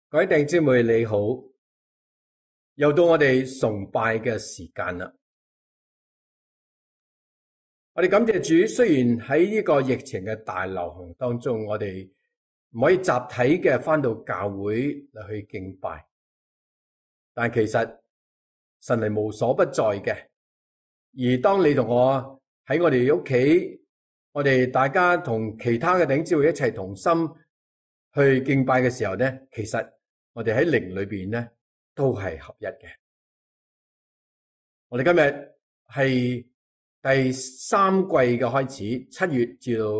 各位弟兄姊妹你好，又到我哋崇拜嘅時間啦。我哋感謝主，雖然喺呢個疫情嘅大流行當中，我哋唔可以集體嘅返到教會嚟去敬拜，但其實神係無所不在嘅。而當你同我喺我哋屋企，我哋大家同其他嘅弟兄姊妹一齊同心去敬拜嘅時候呢，其實我哋喺靈裏邊呢都係合一嘅。我哋今日係第三季嘅開始，7月至到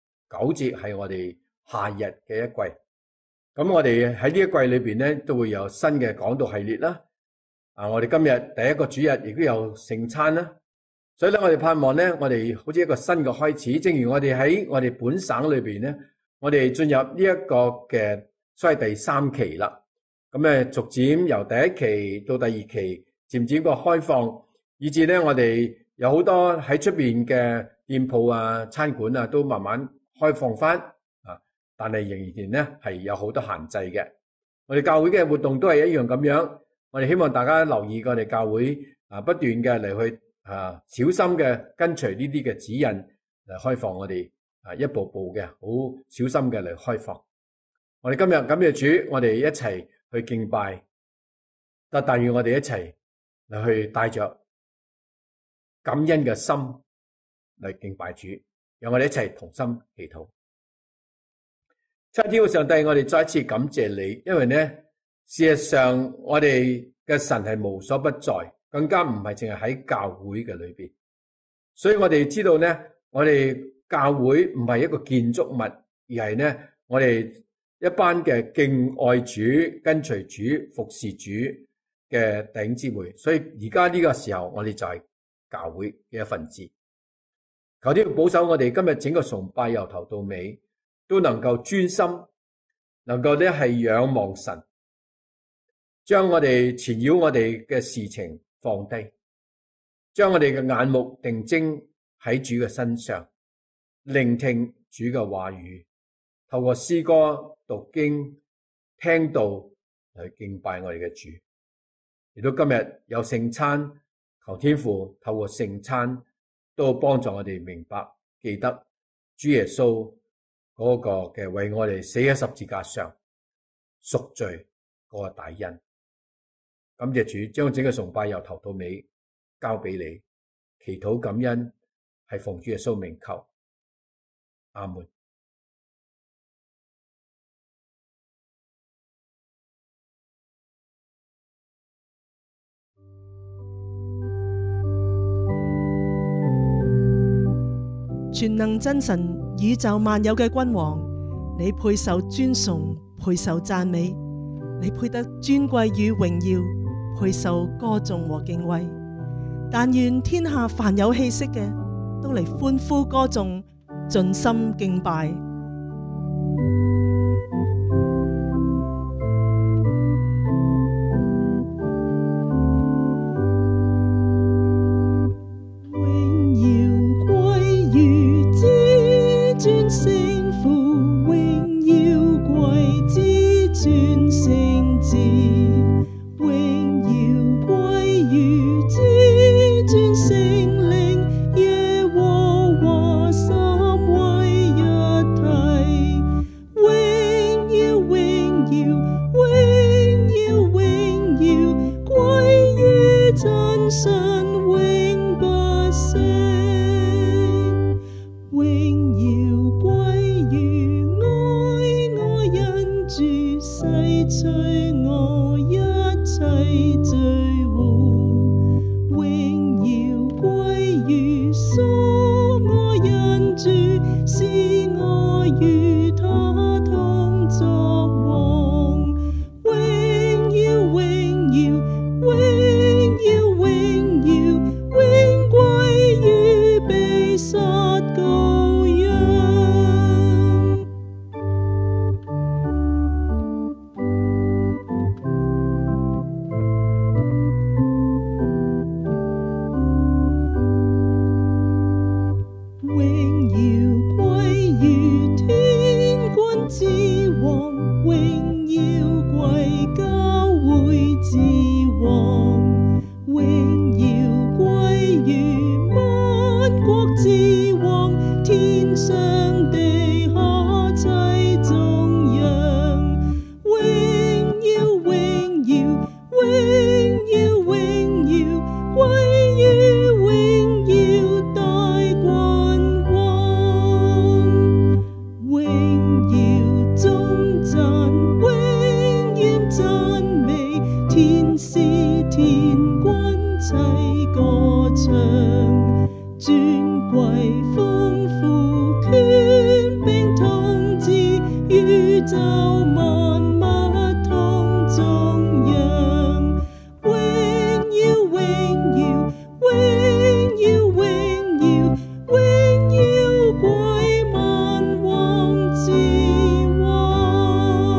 9節係我哋夏日嘅一季。咁我哋喺呢一季裏邊呢都會有新嘅講道系列啦。我哋今日第一個主日亦都有聖餐啦。所以咧，我哋盼望呢，我哋好似一個新嘅開始。正如我哋喺我哋本省裏邊呢，我哋進入呢一個嘅所謂第三期啦。咁逐漸由第一期到第二期，漸漸個開放，以至呢，我哋有好多喺出邊嘅店鋪啊、餐館啊，都慢慢開放翻啊。但係仍然呢係有好多限制嘅。我哋教會嘅活動都係一樣咁樣。我哋希望大家留意我哋教會不斷嘅嚟去小心嘅跟隨呢啲嘅指引嚟開放我哋一步步嘅好小心嘅嚟開放。我哋今日感謝主，我哋一齊去敬拜，但願我哋一齊嚟去帶着感恩嘅心嚟敬拜主，讓我哋一齊同心祈禱。七天嘅上帝，我哋再一次感謝你，因為呢，事實上我哋嘅神係無所不在，更加唔係淨係喺教會嘅裏邊。所以我哋知道呢，我哋教會唔係一個建築物，而係呢，我哋一班嘅敬愛主、跟隨主、服侍主嘅弟兄姊妹。所以而家呢個時候，我哋就係教會嘅一份子。求天保守我哋今日整個崇拜由頭到尾都能夠專心，能夠呢係仰望神，將我哋纏繞我哋嘅事情放低，將我哋嘅眼目定睛喺主嘅身上，聆聽主嘅話語，透過詩歌、讀經、聽道嚟敬拜我哋嘅主。亦都今日有聖餐，求天父透過聖餐都幫助我哋明白記得主耶穌嗰個嘅為我哋死喺十字架上贖罪嗰個大恩。感謝主，將整個崇拜由頭到尾交俾你，祈禱感恩係奉主耶穌名求，阿門。 全能真神，宇宙萬有嘅君王，你配受尊崇，配受讚美，你配得尊貴與榮耀，配受歌頌和敬畏。但願天下凡有氣息嘅，都嚟歡呼歌頌，盡心敬拜。 耶和華三位一體。 王，榮耀歸於萬國之王，天上地下齊頌揚，榮耀榮耀榮耀榮耀歸於榮耀大君王，榮耀頌讚永遠讚美，天使天君齊歌唱，尊貴豐富權柄統治，宇宙萬物同頌揚，榮耀榮耀榮耀榮耀榮耀歸萬王之王。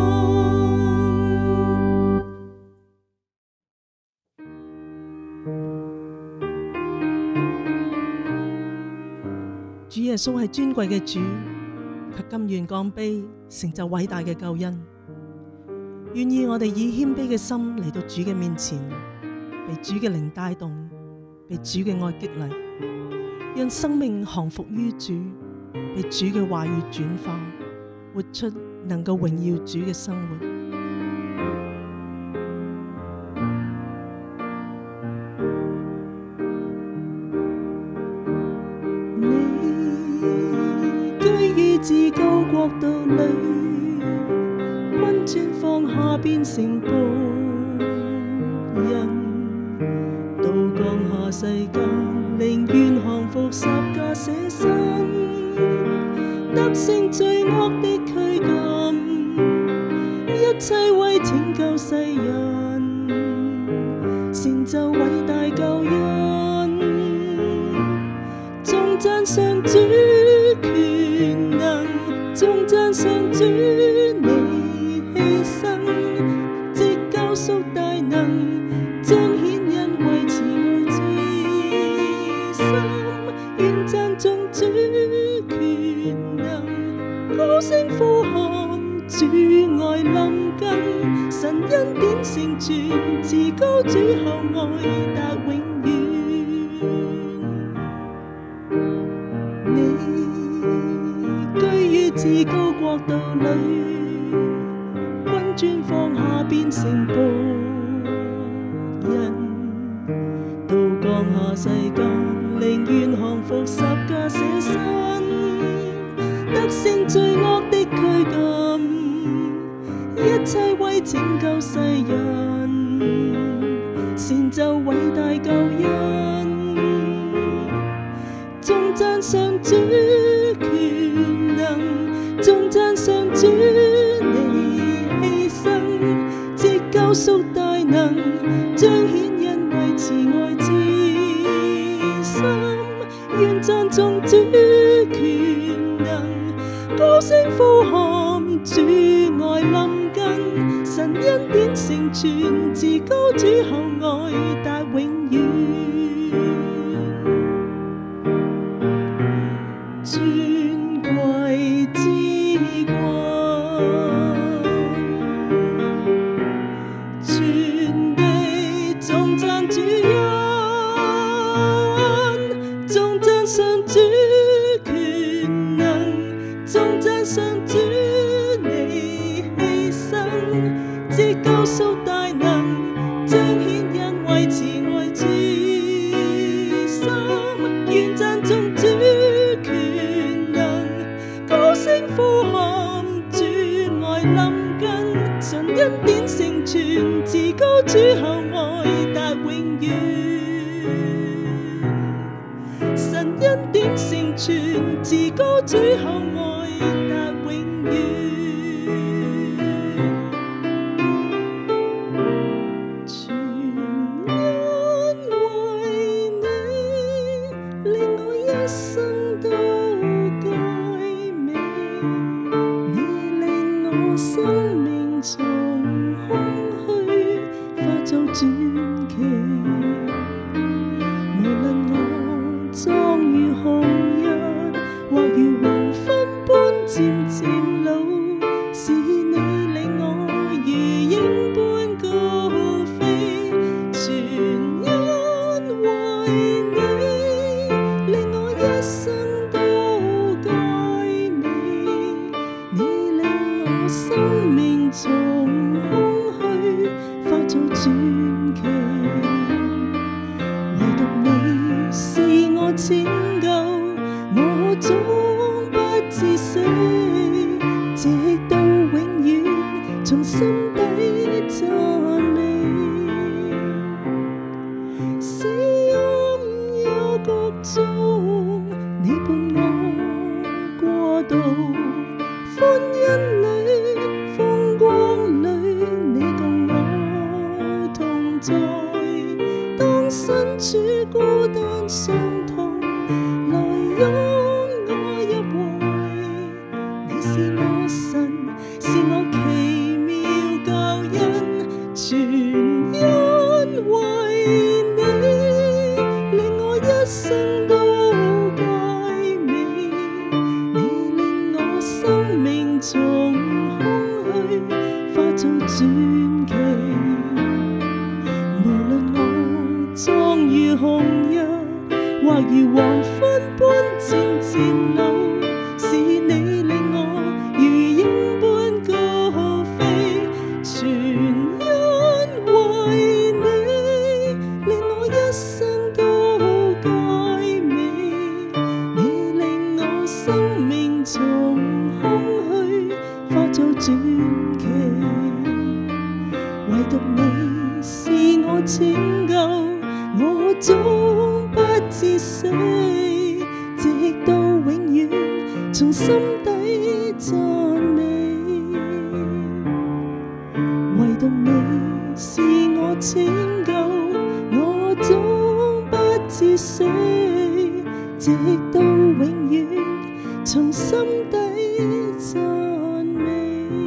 主耶穌係尊貴嘅主，卻甘願降卑，成就偉大嘅救恩。願意我哋以謙卑嘅心嚟到主嘅面前，被主嘅靈帶動，被主嘅愛激勵，讓生命降服於主，被主嘅話語轉化，活出能夠榮耀主嘅生活。至高國度裏，君尊放下變成僕人，道降下世間，寧願降服十架捨身，得勝罪惡的拘禁，一切為拯救世人，成就偉大救恩，頌讚上主權能，頌讚上主你犧牲，藉救贖大能，彰顯恩惠慈愛之心，願讚頌主權能，高聲呼喊主愛臨近，神恩典成全，自高主厚愛達永遠。至高國度裏，君尊放下變成僕人，道降下世間，寧願降服十架捨身，得勝罪惡的拘禁，一切為拯救世人，成就偉大救恩，頌讚上主權能，頌讚上主你犧牲，藉救贖大能，彰顯恩惠慈愛之心，願讚頌主權能，高聲呼喊主愛臨近，神恩典成全，自高主厚愛達永遠。自高主厚愛達永遠，神恩典成全，自高主厚愛達永遠。全因為你，令我一生都改美，你令我生命從做傳奇，無論我壯如紅日，或如黃昏般漸漸老，是你令我如鷹般高飛， 做傳奇。唯獨你是我拯救，我總不致死，直到永遠，從心底讚美。死蔭幽谷中，你伴我過渡，歡欣裏，風光裏，你共我同在。當身處孤單傷痛，來擁我入懷。你是我神，是我奇妙救恩，全因為你，令我一生都佳美。你令我生命從空虛化做傳奇。無論我壯如紅日，或如黃昏般漸漸老，是你令我如鷹般高飛，全因為你，令我一生都佳美。你令我生命從空虛化做傳奇，唯獨你是我拯救，我總不致死，直到永遠，從心底讚美。唯獨你是我拯救，我總不致死，直到永遠，從心底讚美。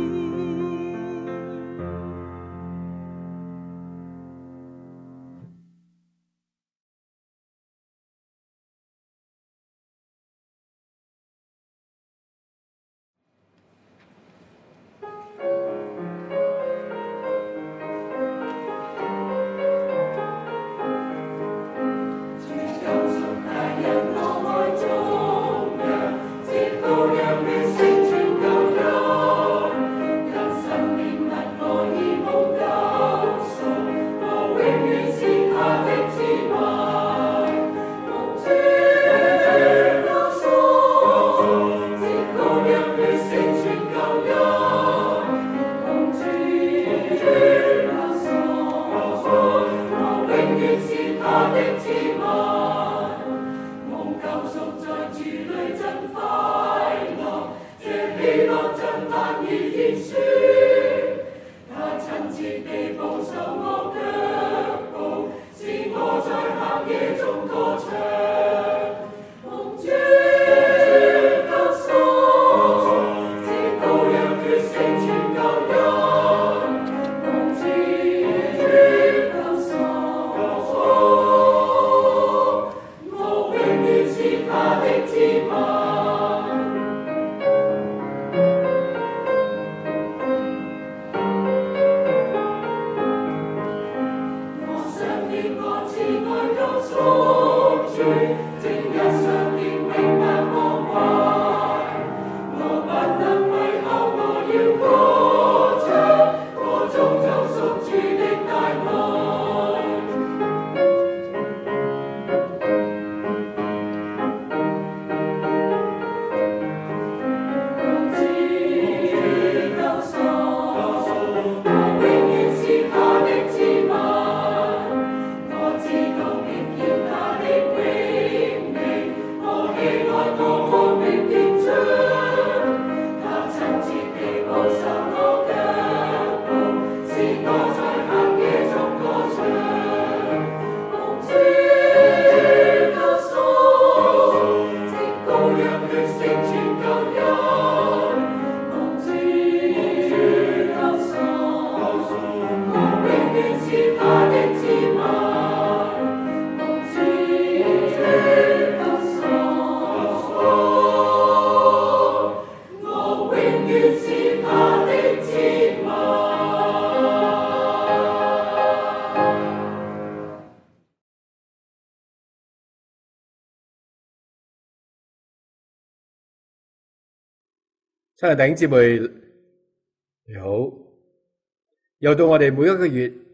親愛弟兄姊妹，你好！又到我哋每一個月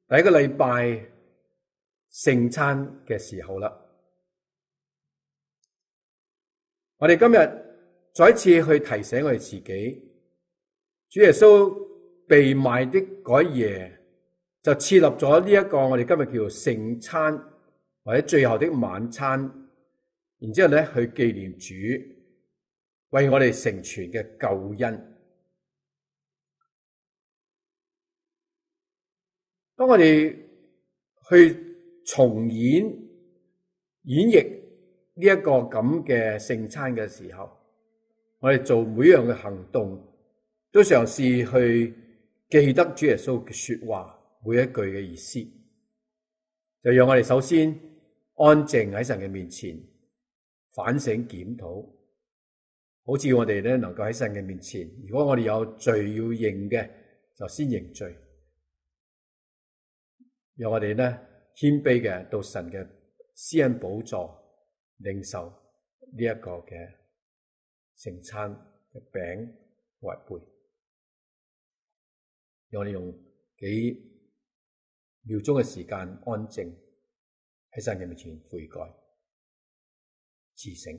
第一個禮拜聖餐嘅時候啦。我哋今日再一次去提醒我哋自己，主耶穌被賣的嗰一夜就設立咗呢一個我哋今日叫做聖餐或者最後的晚餐，然之後咧去紀念主為我哋成全嘅救恩。當我哋去重演繹呢一個咁嘅聖餐嘅時候，我哋做每樣嘅行動都嘗試去記得主耶穌嘅說話每一句嘅意思，就讓我哋首先安靜喺神嘅面前反省檢討，好似我哋咧能夠喺神嘅面前，如果我哋有罪要認嘅，就先認罪。讓我哋咧謙卑嘅到神嘅施恩寶座領受呢一個嘅聖餐嘅餅或杯。讓我哋用幾秒鐘嘅時間安靜喺神嘅面前悔改自省。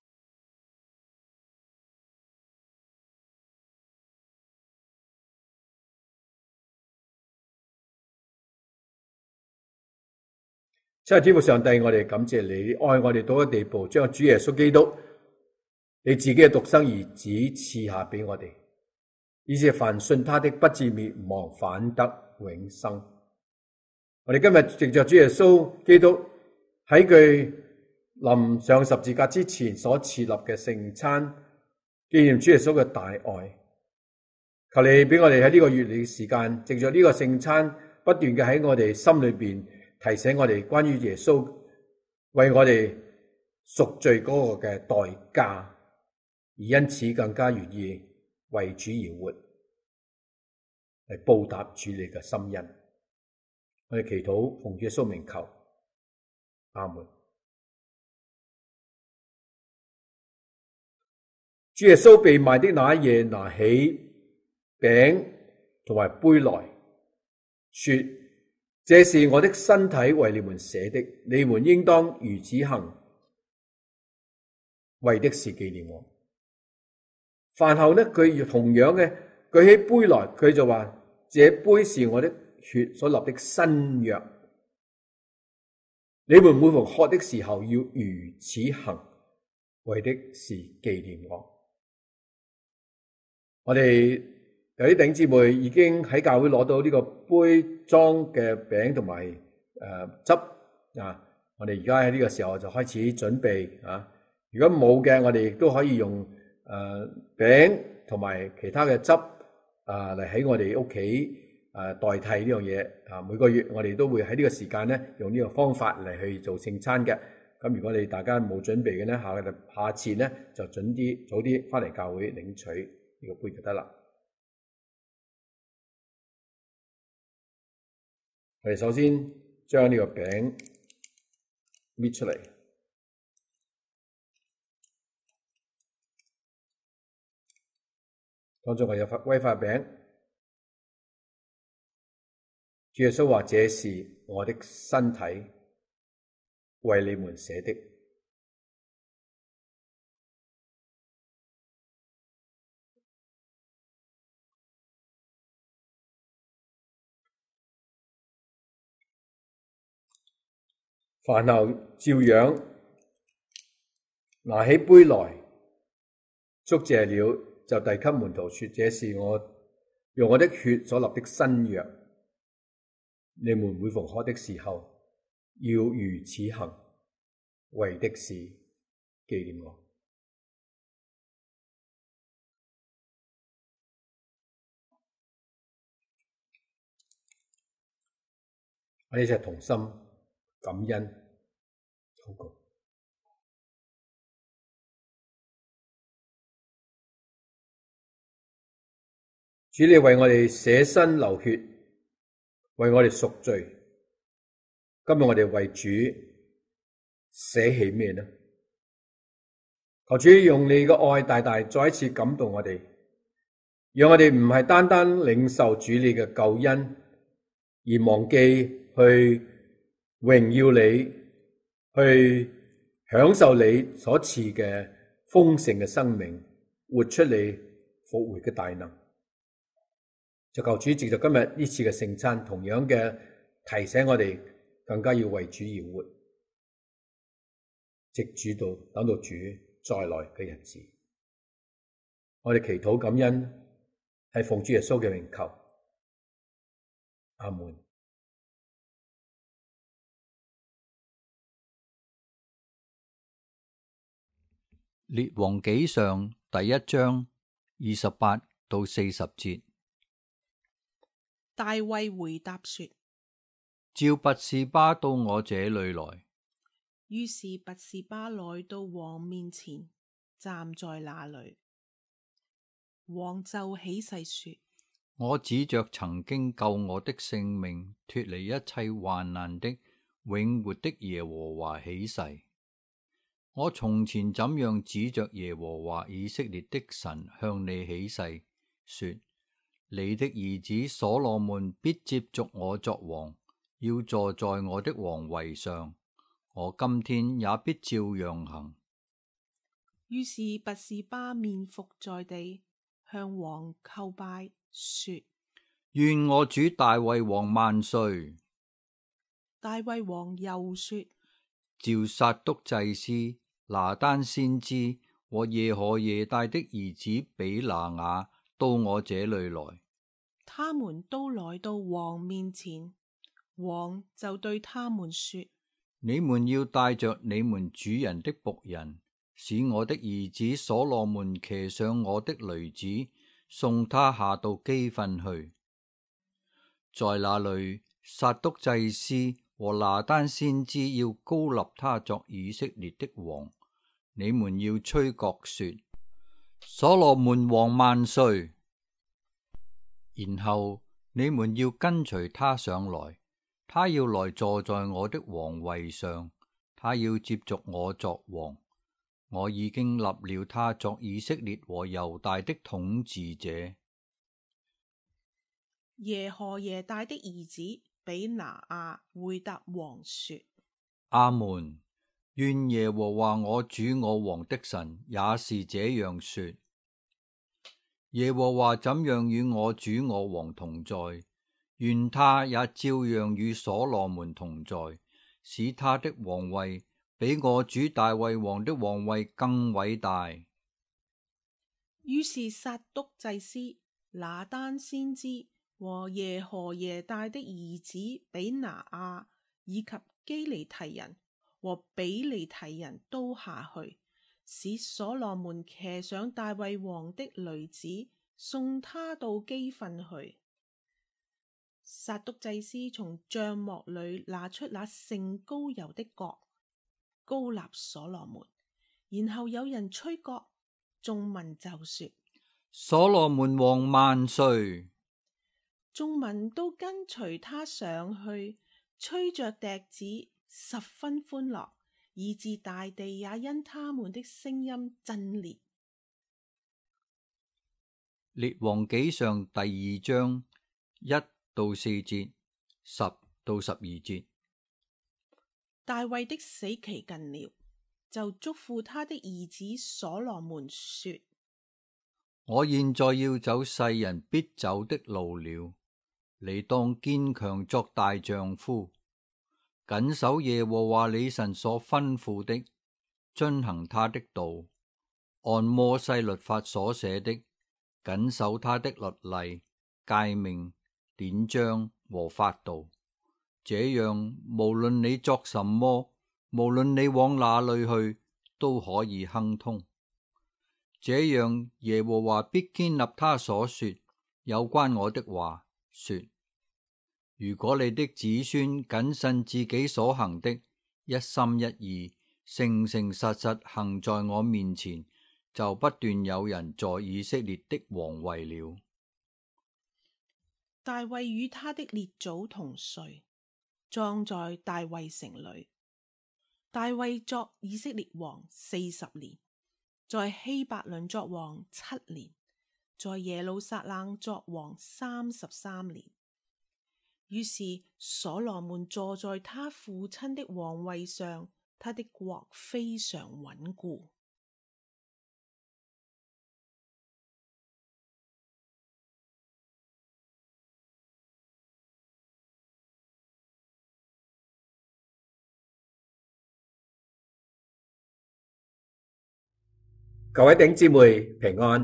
親愛的天父上帝，我哋感謝你愛我哋到一個地步，將主耶穌基督你自己嘅獨生兒子賜下俾我哋，以致凡信他的不至滅亡，反得永生。我哋今日藉着主耶穌基督喺佢臨上十字架之前所設立嘅聖餐，紀念主耶穌嘅大愛。求你俾我哋喺呢個月嘅時間，藉着呢個聖餐，不斷嘅喺我哋心裏邊提醒我哋關於耶穌為我哋贖罪嗰個嘅代價，而因此更加願意為主而活，嚟報答主你嘅心恩。我哋祈禱奉主耶穌名求，阿門。主耶穌被賣的那一夜，拿起餅同埋杯來說，這是我的身體為你們捨的，你們應當如此行，為的是紀念我。飯後呢，佢同樣嘅舉起杯來，佢就話：這杯是我的血所立的新約，你們每逢喝的時候要如此行，為的是紀念我。我哋有啲弟兄姊妹已經喺教會攞到呢個杯裝嘅餅同埋汁啊！我哋而家喺呢個時候就開始準備啊！如果冇嘅，我哋亦都可以用餅同埋其他嘅汁嚟喺我哋屋企代替呢樣嘢啊！每個月我哋都會喺呢個時間咧用呢個方法嚟去做聖餐嘅。咁如果你大家冇準備嘅咧，下次咧就早啲翻嚟教會領取呢個杯就得啦。我哋首先將呢個餅搣出嚟，當中係有威化餅。主耶穌話：這是我的身體，為你們捨的。飯後照樣拿起杯來，祝謝了，就遞給門徒說：這是我用我的血所立的新約，你們每逢喝的時候要如此行，為的是紀念我。我哋一齊同心感恩禱告。主，你為我哋捨身流血，為我哋贖罪。今日我哋為主捨棄咩呢？求主用你嘅愛大大再一次感動我哋，讓我哋唔係單單領受主你嘅救恩，而而忘記去榮耀你，去享受你所賜嘅豐盛嘅生命，活出你復活嘅大能。就求主藉着今日呢次嘅聖餐，同樣嘅提醒我哋更加要為主而活，直主到等到主再來嘅日子。我哋祈禱感恩，係奉主耶穌嘅名求，阿門。 列王紀上第1章28到40節。 大衛回答說： 召拔士巴到我這裏來。 於是拔士巴來到王面前，站在那裏。王就起誓說： 我指着曾經救我的性命，脫離一切患難的永活的耶和華起誓。我從前怎樣指着耶和華以色列的神向你起誓，說你的兒子所羅門必接續我作王，要坐在我的王位上，我今天也必照樣行。 於是拔士巴面伏在地，向王叩拜，說： 願我主大衛王萬歲！ 大衛王又說： 召撒督祭司、拿單先知和耶何耶大的兒子比拿雅到我這裏來。 他們都來到王面前，王就對他們說： 你們要帶着你們主人的僕人，使我的兒子所羅門騎上我的驢子，送他下到基訓去。在那裏，撒督祭司和拿單先知要膏立他作以色列的王。你們要吹角說：所羅門王萬歲！然後你們要跟隨他上來，他要來坐在我的王位上，他要接續我作王。我已經立了他作以色列和猶大的統治者。 耶何耶大的兒子比拿雅回答王說： 阿門。願耶和華我主我王的神也是這樣說。耶和華怎樣與我主我王同在，願他也照樣與所羅門同在，使他的王位比我主大衛王的王位更偉大。 於是撒督祭司、拿單先知和耶何耶大的兒子比拿雅以及基利提人和比利提人都下去，使所羅門騎上大衛王的驢子，送他到基訓去。撒督祭司從帳幕裏拿出那盛膏油的角，膏立所羅門。然後有人吹角，眾民就說： 所羅門王萬歲！ 眾民都跟隨他上去，吹着笛子，十分歡樂，以致大地也因他們的聲音震裂。 列王紀上第2章1到4節，10到12節。 大衛的死期近了，就囑咐他的兒子所羅門說： 我現在要走世人必走的路了，你當堅強作大丈夫，謹守耶和華你神所吩咐的，遵行他的道，按摩西律法所寫的，謹守他的律例、誡命、典章和法度。這樣，無論你作什麼，無論你往哪裏去，都可以亨通。這樣，耶和華必堅立他所說有關我的話，說：如果你的子孫謹慎自己所行的，一心一意，誠誠實實行在我面前，就不斷有人在以色列的王位了。 大衛與他的列祖同睡，葬在大衛城裏。大衛作以色列王40年，在希伯崙作王7年，在耶路撒冷作王33年。 於是所羅門坐在他父親的王位上，他的國非常穩固。 各位弟兄姊妹平安。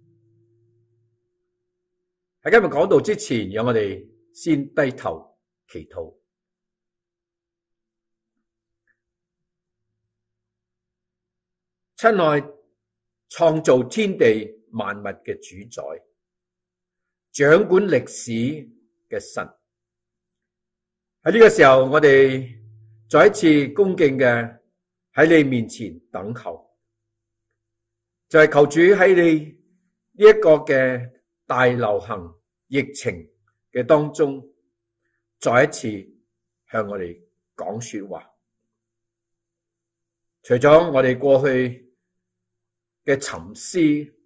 喺今日講道之前，讓我哋先低頭祈禱。親愛創造天地萬物嘅主宰，掌管歷史嘅神，喺呢個時候，我哋再一次恭敬嘅喺你面前等候。就係求主喺你呢一個嘅大流行疫情嘅當中，再一次向我哋講說話。除咗我哋過去嘅沉思、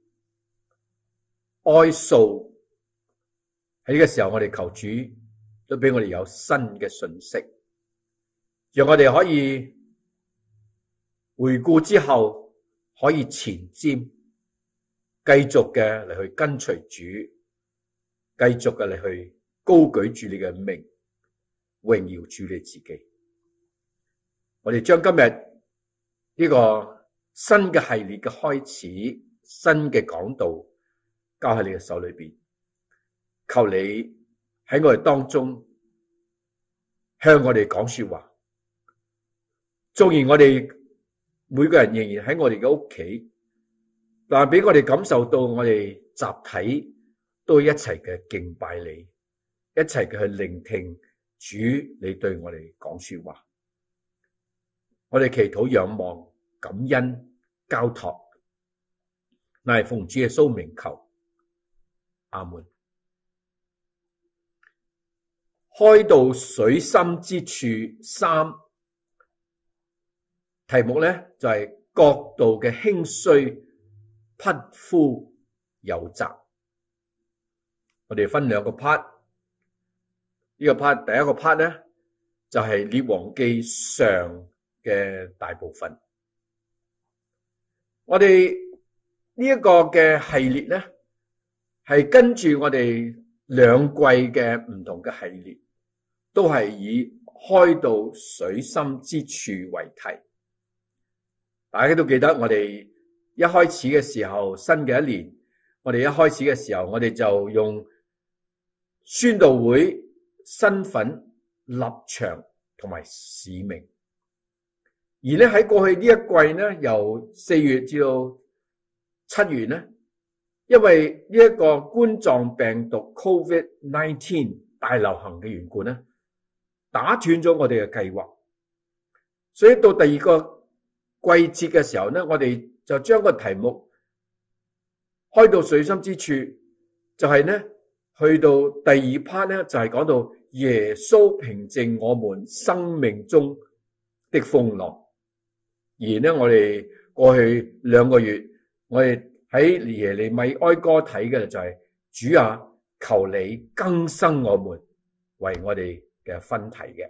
哀訴，喺呢個時候我哋求主都俾我哋有新嘅信息，讓我哋可以回顧之後，可以前瞻，繼續嘅嚟去跟隨主，繼續嘅嚟去高舉住你嘅名，榮耀主你自己。我哋將今日呢個新嘅系列嘅開始，新嘅講道交喺你嘅手裏邊，求你喺我哋當中向我哋講說話。縱然我哋每個人仍然喺我哋嘅屋企，但係俾我哋感受到我哋集體都一齊嘅敬拜你，一齊嘅去聆聽主你對我哋講說話。我哋祈禱仰望感恩交託，乃係奉主耶穌名求，阿門。開到水深之處三，題目咧就係國度嘅興衰，匹夫有責。我哋分兩個 part， 呢個 part 第一個 part 咧就係列王記上嘅大部分。我哋呢一個嘅系列咧係跟住我哋兩季嘅唔同嘅系列，都係以開到水深之處為題。大家都記得我哋一開始嘅時候，新嘅一年，我哋一開始嘅時候，我哋就用宣道會身份、立場同埋使命。而咧喺過去呢一季咧，由4月至到7月咧，因為呢一個冠狀病毒 COVID-19 大流行嘅緣故咧，打斷咗我哋嘅計劃，所以到第二個季節嘅時候咧，我哋就將個題目開到水深之處，就係咧去到第二 part 咧，就係講到耶穌平靜我們生命中的風浪。而咧我哋過去2個月，我哋喺耶利米哀歌睇嘅就係主啊，求你更新我們，為我哋嘅分題嘅。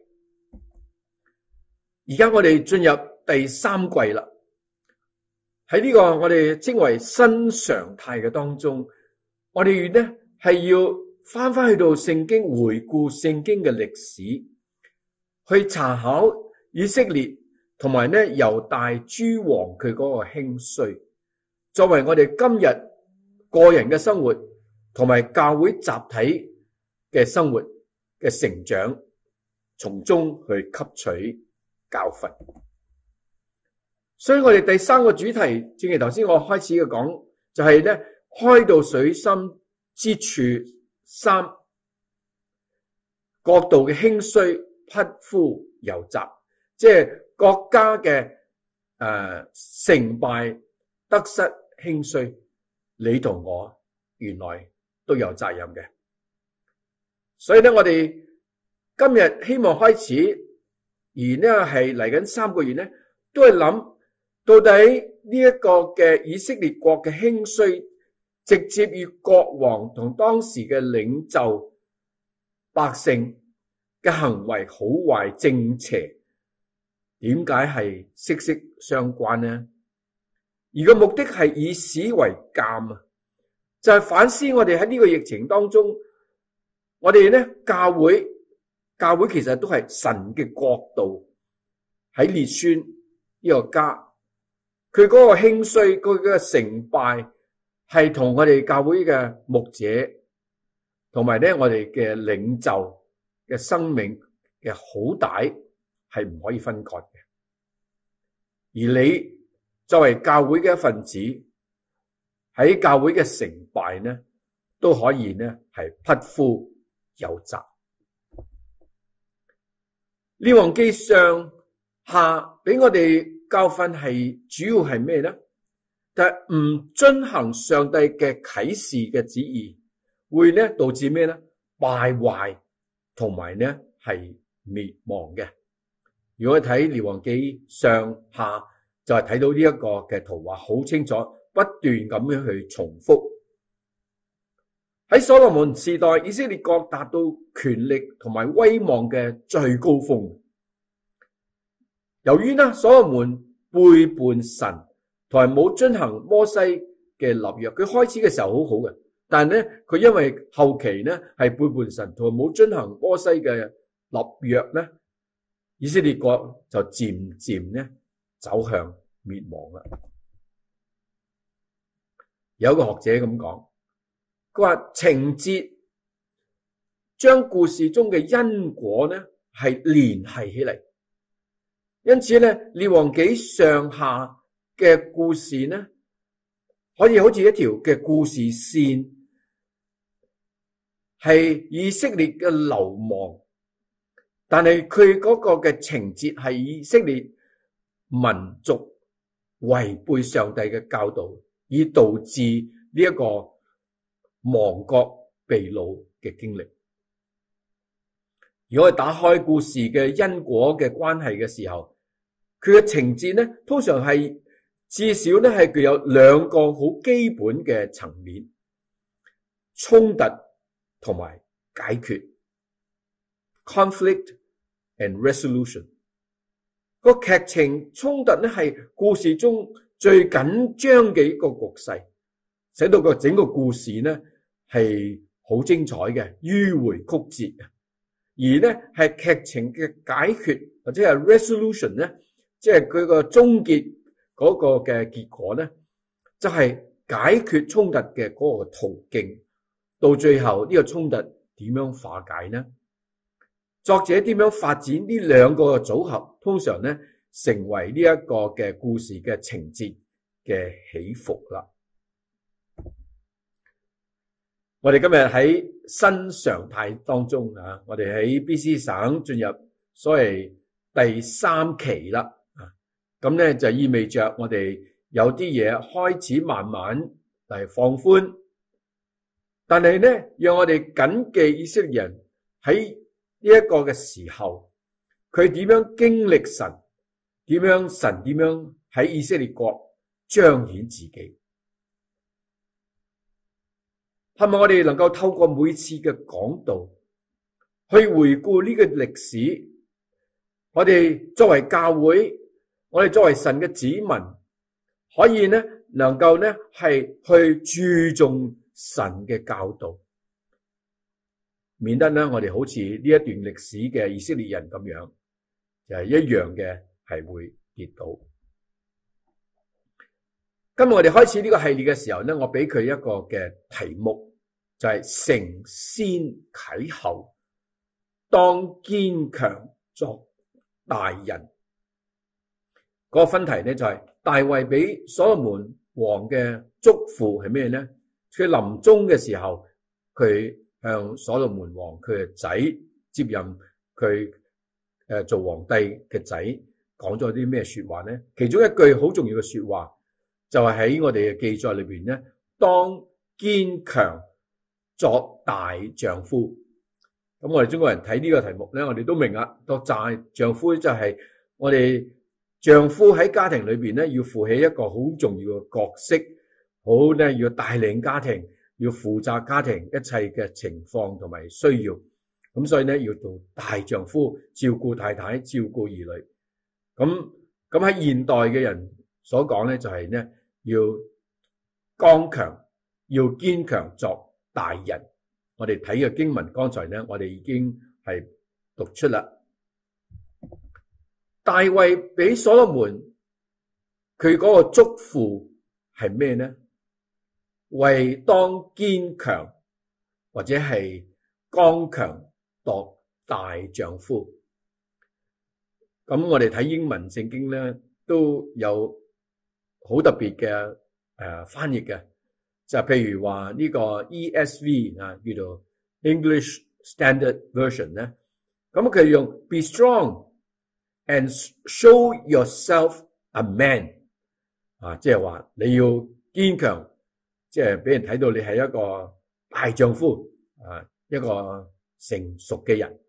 而家我哋進入第3季啦，喺呢個我哋稱為新常態嘅當中，我哋咧係要翻去到聖經，回顧聖經嘅歷史，去查考以色列同埋咧猶大諸王佢嗰個興衰，作為我哋今日個人嘅生活同埋教會集體嘅生活嘅成長，從中去吸取教訓。所以我哋第3個主題，正如頭先我開始嘅講，就係咧開到水深之處三，國度嘅興衰，匹夫有責，即係國家嘅成敗得失興衰，你同我原來都有責任嘅。所以咧，我哋今日希望開始，而呢係嚟緊3個月咧，都係諗到底呢一個嘅以色列國嘅興衰，直接與國王同當時嘅領袖百姓嘅行為好壞正邪，點解係息息相關呢？而個目的係以史為鑑啊，就係反思我哋喺呢個疫情當中，我哋呢教會其實都係神嘅國度，喺列孫呢個家，佢嗰個興衰，佢嘅成敗係同我哋教會嘅牧者同埋呢我哋嘅領袖嘅生命嘅好歹係唔可以分割嘅。而你作為教會嘅一份子，喺教會嘅成敗呢都可以呢係匹夫有責。列王記上下俾我哋教訓係主要係咩呢？就係唔遵行上帝嘅啟示嘅旨意，會呢導致咩呢？敗壞同埋呢係滅亡嘅。如果睇列王記上下，就係睇到呢一個嘅圖畫好清楚，不斷咁樣去重複。喺所羅門時代，以色列國達到權力同埋威望嘅最高峰。由於呢所羅門背叛神同埋冇遵行摩西嘅立約，佢開始嘅時候好好嘅，但係呢佢因為後期呢係背叛神同埋冇遵行摩西嘅立約呢，以色列國就漸漸呢走向滅亡啦。有一個學者咁講，佢話情節將故事中嘅因果呢係聯繫起嚟，因此呢列王紀上下嘅故事呢可以好似一條嘅故事線，係以色列嘅流亡，但係佢嗰個嘅情節係以色列民族違背上帝嘅教導，以導致呢一個亡國被擄嘅經歷。如果係打開故事嘅因果嘅關係嘅時候，佢嘅情節呢，通常係至少呢係具有兩個好基本嘅層面：衝突同埋解決 （conflict and resolution）。個劇情衝突呢係故事中最緊張嘅一個局勢，使到個整個故事呢係好精彩嘅，迂迴曲折。而呢係劇情嘅解決或者係 resolution 呢，即係佢個終結嗰個嘅結果呢，就係解決衝突嘅嗰個途徑。到最後呢個衝突點樣化解呢？作者點樣發展呢兩個嘅組合，通常呢成為呢一個嘅故事嘅情節嘅起伏啦。我哋今日喺新常態當中啊，我哋喺 BC 省進入所謂第3期啦。咁呢就意味着我哋有啲嘢開始慢慢嚟放寬，但係呢讓我哋謹記以色列人喺呢一個嘅時候，佢點樣經歷神，神點樣喺以色列國彰顯自己。係咪我哋能夠透過每次嘅講道去回顧呢個歷史？我哋作為教會，我哋作為神嘅子民，可以呢能夠呢係去注重神嘅教導，免得呢我哋好似呢一段歷史嘅以色列人咁樣，就係一樣嘅係會跌倒。今日我哋開始呢個系列嘅時候呢，我俾佢一個嘅題目，就係承先啟後，當堅強作大人。嗰個分題呢就係大衛俾所羅門王嘅囑咐係咩呢？佢臨終嘅時候，佢向所羅門王佢嘅仔接任佢做皇帝嘅仔講咗啲咩說話呢？其中一句好重要嘅說話就係喺我哋嘅記載裏邊呢，當堅強作大丈夫。咁我哋中國人睇呢個題目呢，我哋都明啦。作大丈夫就係我哋丈夫喺家庭裏邊呢，要負起一個好重要嘅角色，好呢要帶領家庭，要負責家庭一切嘅情況同埋需要， 咁所以咧要做大丈夫，照顧太太，照顧兒女。咁喺現代嘅人所講咧，就係咧要剛強，要堅強作大人。我哋睇嘅經文，剛才咧我哋已經係讀出啦。大衛俾所羅門佢嗰個囑咐係咩呢？為當堅強或者係剛強作大丈夫。咁我哋睇英文聖經咧都有好特別嘅翻譯嘅，就譬如話呢個 ESV 啊，叫做 English Standard Version 咧，咁佢用 Be strong and show yourself a man 啊，即係話你要堅強，即係俾人睇到你係一個大丈夫啊，一個成熟嘅人。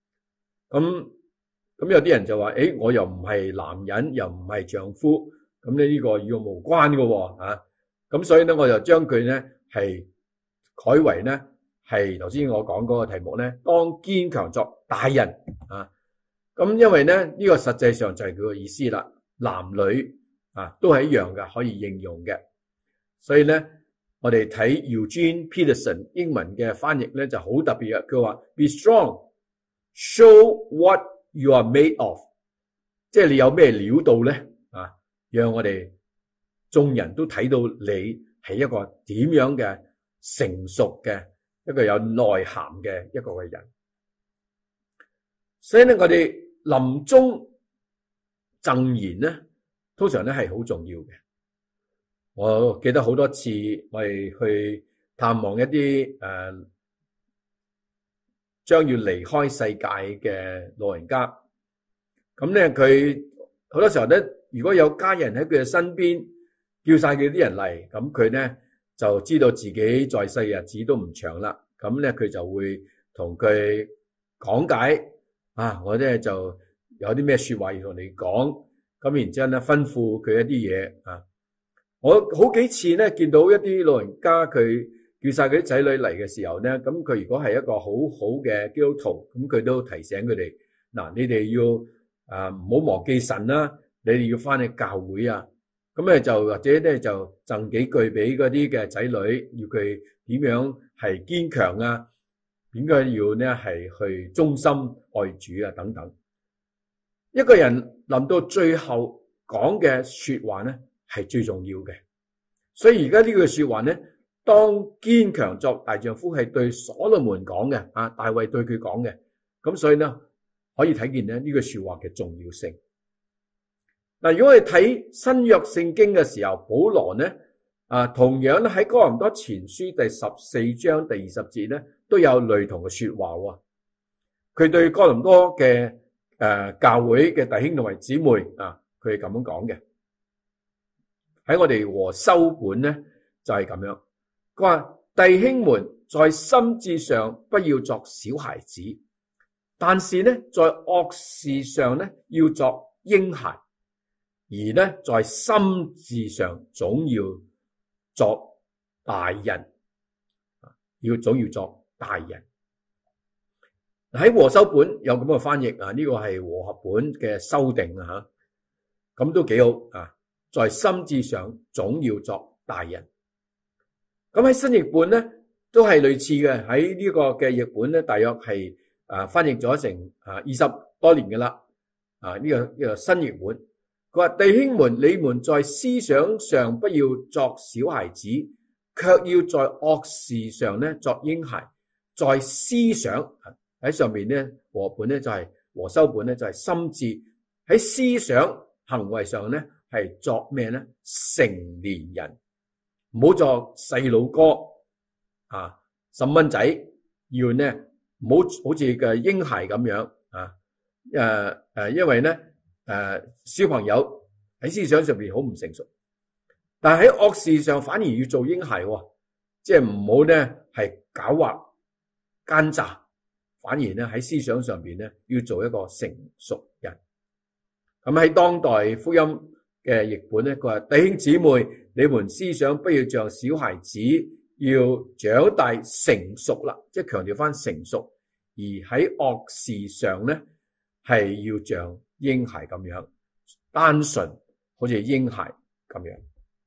咁有啲人就話，我又唔係男人，又唔係丈夫，咁呢個與我無關嘅喎啊。咁所以咧，我就將佢咧係改為咧係頭先我講嗰個題目咧，當堅強作大人啊。咁因為咧呢個實際上就係佢個意思啦，男女啊都係一樣嘅，可以應用嘅。所以咧，我哋睇 Eugene Peterson 英文嘅翻譯咧就好特別嘅，佢話 Be strong, show what you are made of， 即係你有咩料到咧啊，讓我哋眾人都睇到你係一個點樣嘅成熟嘅一個有內涵嘅一個嘅人。所以咧，我哋臨終贈言咧，通常咧係好重要嘅。我記得好多次我哋去探望一啲將要離開世界嘅老人家，咁咧佢好多時候咧，如果有家人喺佢嘅身邊，叫晒佢啲人嚟，咁佢咧就知道自己在世嘅日子都唔長啦，咁咧佢就會同佢講解啊，我咧就有啲咩說話要同你講，咁然之後咧吩咐佢一啲嘢啊。我好幾次咧見到一啲老人家佢叫晒佢啲仔女嚟嘅時候咧，咁佢如果係一個好好嘅基督徒，咁佢都提醒佢哋嗱，你哋要唔好忘記神啦，你哋要翻去教會啊，咁咧就或者咧就贈幾句俾嗰啲嘅仔女，要佢點樣係堅強啊，點解要咧係去忠心愛主啊等等。一個人臨到最後講嘅說話咧係最重要嘅，所以而家呢句說話咧，當堅強作大丈夫係對所羅門講嘅啊，大衛對佢講嘅，咁所以咧可以睇見咧呢句說話嘅重要性。嗱，如果我哋睇新約聖經嘅時候，保羅咧同樣咧喺哥林多前書第14章第20節咧都有類同嘅說話喎。佢對哥林多嘅教會嘅弟兄同埋姊妹啊，佢係咁樣講嘅。喺我哋和修本咧就係咁樣，佢話弟兄們在心志上不要作小孩子，但是咧在惡事上咧要作嬰孩，而咧在心志上總要作大人，總要作大人。喺和修本有咁嘅翻譯啊，呢個係和合本嘅修訂啊，咁都幾好啊。在心志上總要作大人。咁喺新譯本咧都係類似嘅，喺呢個嘅譯本咧大約係翻譯咗成20多年嘅啦。呢個新譯本，佢話弟兄們，你們在思想上不要作小孩子，卻要在惡事上咧作嬰孩。在思想喺上面咧和本咧就係和修本咧就係心志，喺思想行為上咧係作咩咧？成年人，唔好作細佬哥細蚊仔，要咧唔好好似嘅嬰孩咁樣因為咧小朋友喺思想上邊好唔成熟，但係喺惡事上反而要做嬰孩，即係唔好咧係狡猾奸詐，反而咧喺思想上邊咧要做一個成熟人。咁喺當代福音嘅譯本咧，佢話弟兄姊妹，你們思想不要像小孩子，要長大成熟啦，即係強調翻成熟， 而喺惡事上咧係要像嬰孩咁樣單純，好似嬰孩咁樣。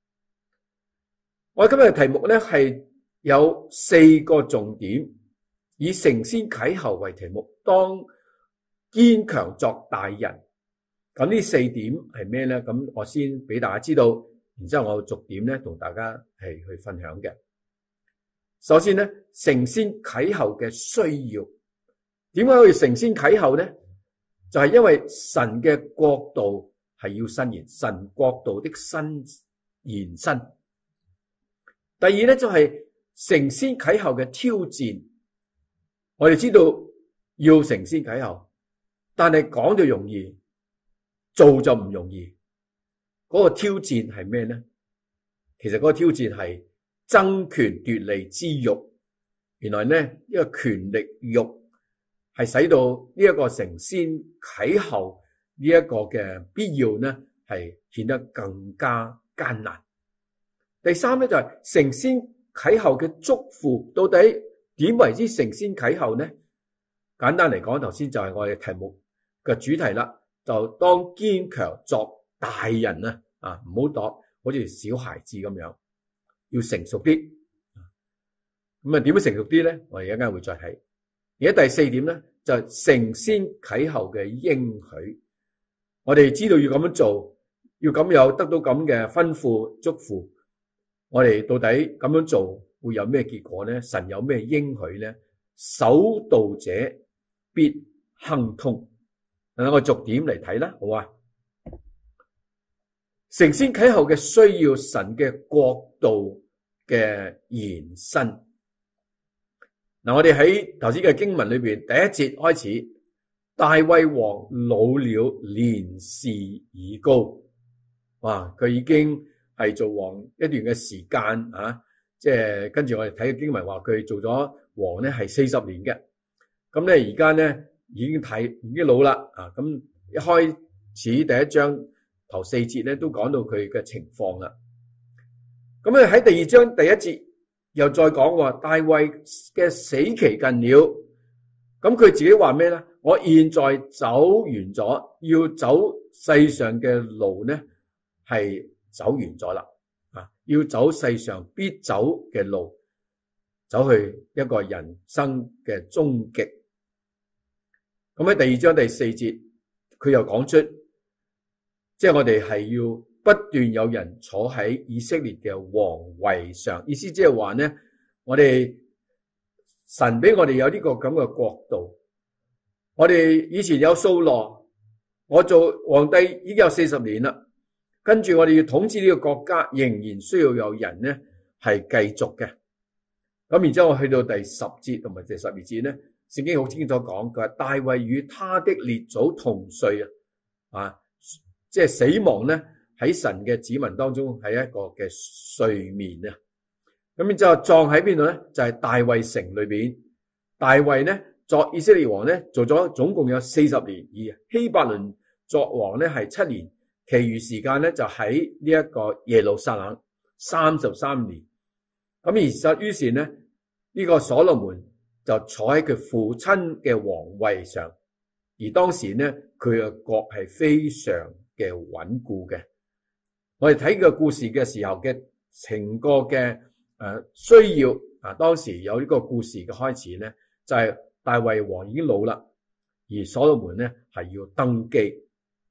我哋今日嘅題目咧係有4個重點，以承先啟後為題目，當堅強作大人。咁呢4點係咩咧？咁我先俾大家知道，然之後我逐點咧同大家係去分享嘅。首先咧，承先啟後嘅需要，點解可以承先啟後咧？就係因為神嘅國度係要伸延，神國度的延伸。第二咧就係承先啟後嘅挑戰。我哋知道要承先啟後，但係講就容易，做就唔容易。嗰個挑戰係咩咧？其實嗰個挑戰係爭權奪利之欲。原來咧呢個權力欲係使到呢一個承先啟後呢一個嘅必要咧係顯得更加艱難。第三咧就係承先啟後嘅囑咐，到底點為之承先啟後呢？簡單嚟講，頭先就係我哋題目嘅主題啦，就當堅強作大人啊，唔好當好似小孩子咁樣，要成熟啲。咁啊，點樣成熟啲咧？我哋一陣間會再睇。而家第4點咧，就係承先啟後嘅應許。我哋知道要咁樣做，要咁有得到咁嘅吩咐囑咐。我哋到底咁樣做會有咩結果呢？神有咩應許呢？守道者必亨通。等我逐點嚟睇啦，好啊？承先啟後嘅需要，神嘅國度嘅延伸。嗱，我哋喺頭先嘅經文裏邊第1節開始，大衛王老了，年事已高。哇，佢已經係做王一段嘅時間啊，即係跟住我哋睇嘅經文話佢做咗王咧係40年嘅。咁咧而家咧已經老啦啊！咁一開始第1章頭4節咧都講到佢嘅情況啦。咁咧喺第2章第1節又再講話大衛嘅死期近了。咁佢自己話咩咧？我現在走完咗，要走世上嘅路咧係走完咗啦，要走世上必走嘅路，走去一個人生嘅終極。咁喺第2章第4節，佢又講出，即係我哋係要不斷有人坐喺以色列嘅王位上，意思即係話咧，我哋神俾我哋有呢個咁嘅國度。我哋以前有掃羅，我做皇帝已經有40年啦。跟住我哋要統治呢個國家，仍然需要有人咧係繼續嘅。咁然之後我去到第10節同埋第12節咧，聖經好清楚講，佢話大衛與他的列祖同睡啊，即係死亡咧喺神嘅子民當中係一個嘅睡眠啊。咁然之後葬喺邊度咧？就係大衛城裏邊。大衛咧作以色列王咧做咗總共有40年，而希伯倫作王咧係7年。其餘時間咧就喺呢一個耶路撒冷33年。咁於是咧呢個所羅門就坐喺佢父親嘅皇位上，而當時咧佢嘅國係非常嘅穩固嘅。我哋睇個故事嘅時候嘅成個嘅需要啊，當時有呢個故事嘅開始咧，就係大衛王已經老啦，而所羅門咧係要登基。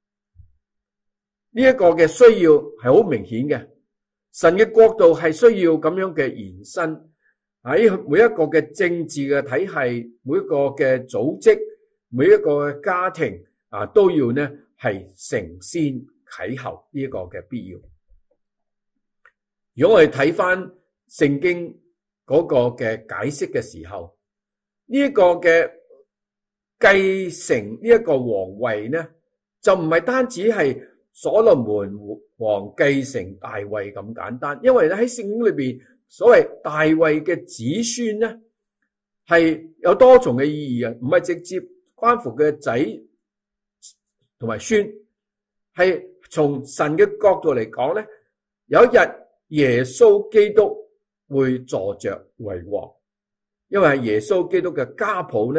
呢一個嘅需要係好明顯嘅，神嘅國度係需要咁樣嘅延伸，喺每一個嘅政治嘅體系，每一個嘅組織，每一個嘅家庭啊，都要呢係承先啟後呢一個嘅必要。如果我哋睇翻聖經嗰個嘅解釋嘅時候，呢一個嘅繼承呢一個皇位呢，就唔係單止係所羅門王繼承大衛咁簡單，因為咧喺聖經裏邊所謂大衛嘅子孫咧係有多重嘅意義啊，唔係直接關乎佢嘅仔同埋孫，係從神嘅角度嚟講咧，有一日耶穌基督會坐着為王，因為係耶穌基督嘅家譜咧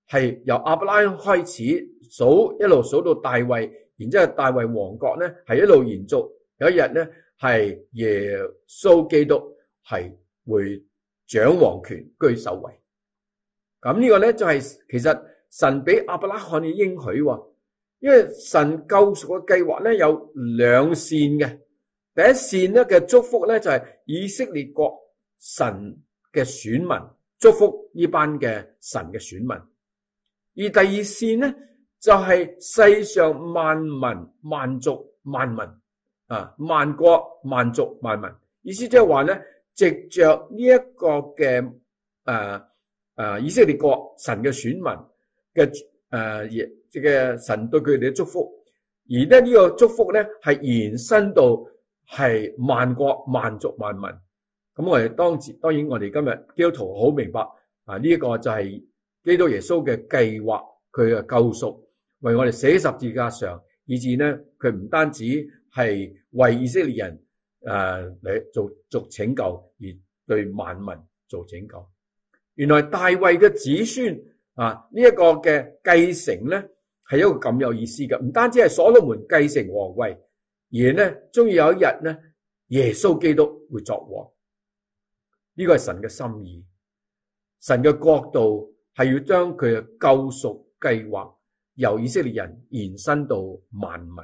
係由亞伯拉罕開始數，一路數到大衛，然之後大衛王國咧係一路延續。有一日咧係耶穌基督係會掌王權居首位。咁呢個咧就係其實神俾亞伯拉罕嘅應許喎，因為神救贖嘅計劃咧有兩線嘅。第一線咧嘅祝福咧就係以色列國神嘅選民，祝福呢班嘅神嘅選民。而第二線咧就係世上萬民萬族萬民啊，萬國萬族萬民。意思即係話咧，藉着呢一個嘅以色列國神嘅選民嘅即係神對佢哋嘅祝福，而咧呢個祝福咧係延伸到係萬國萬族萬民。咁我哋當然我哋今日基督徒好明白啊，呢一個就係基督耶穌嘅計劃，佢嘅救贖，為我哋死喺十字架上，以致咧佢唔單止係為以色列人嚟做拯救，而對萬民做拯救。原來大衛嘅子孫啊，呢一個嘅繼承咧係一個咁有意思嘅，唔單止係所羅門繼承皇位，而咧終於有一日咧耶穌基督會作王。呢個係神嘅心意，神嘅國度係要將佢嘅救贖計劃由以色列人延伸到萬民。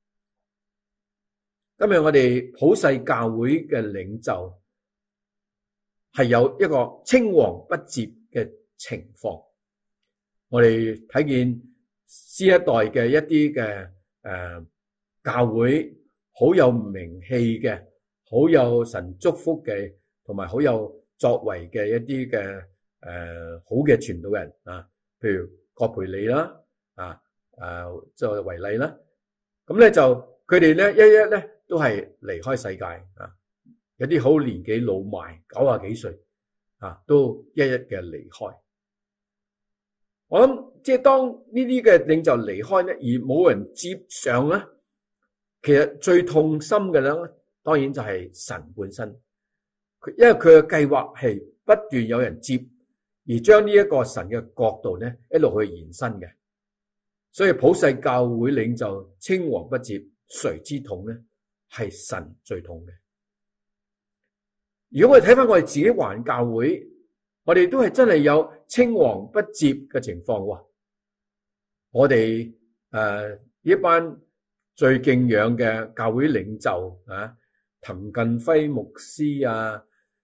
今日我哋普世教會嘅領袖係有一個青黃不接嘅情況。我哋睇見新一代嘅一啲嘅教會好有名氣嘅，好有神祝福嘅，同埋好有作為嘅一啲嘅好嘅傳道人啊，譬如葛培理啦就為例啦。咁咧就佢哋咧一咧都係離開世界啊，有啲好年紀老邁90幾歲啊，都一嘅離開。我諗即係當呢啲嘅領袖離開咧，而冇人接上咧，其實最痛心嘅咧，當然就係神本身。因為佢嘅計劃係不斷有人接，而將呢一個神嘅國度咧一路去延伸嘅，所以普世教會領袖青黃不接，誰之痛咧？係神最痛嘅。如果我哋睇翻我哋自己華人教會，我哋都係真係有青黃不接嘅情況喎。我哋呢班最敬仰嘅教會領袖啊，滕近輝牧師啊。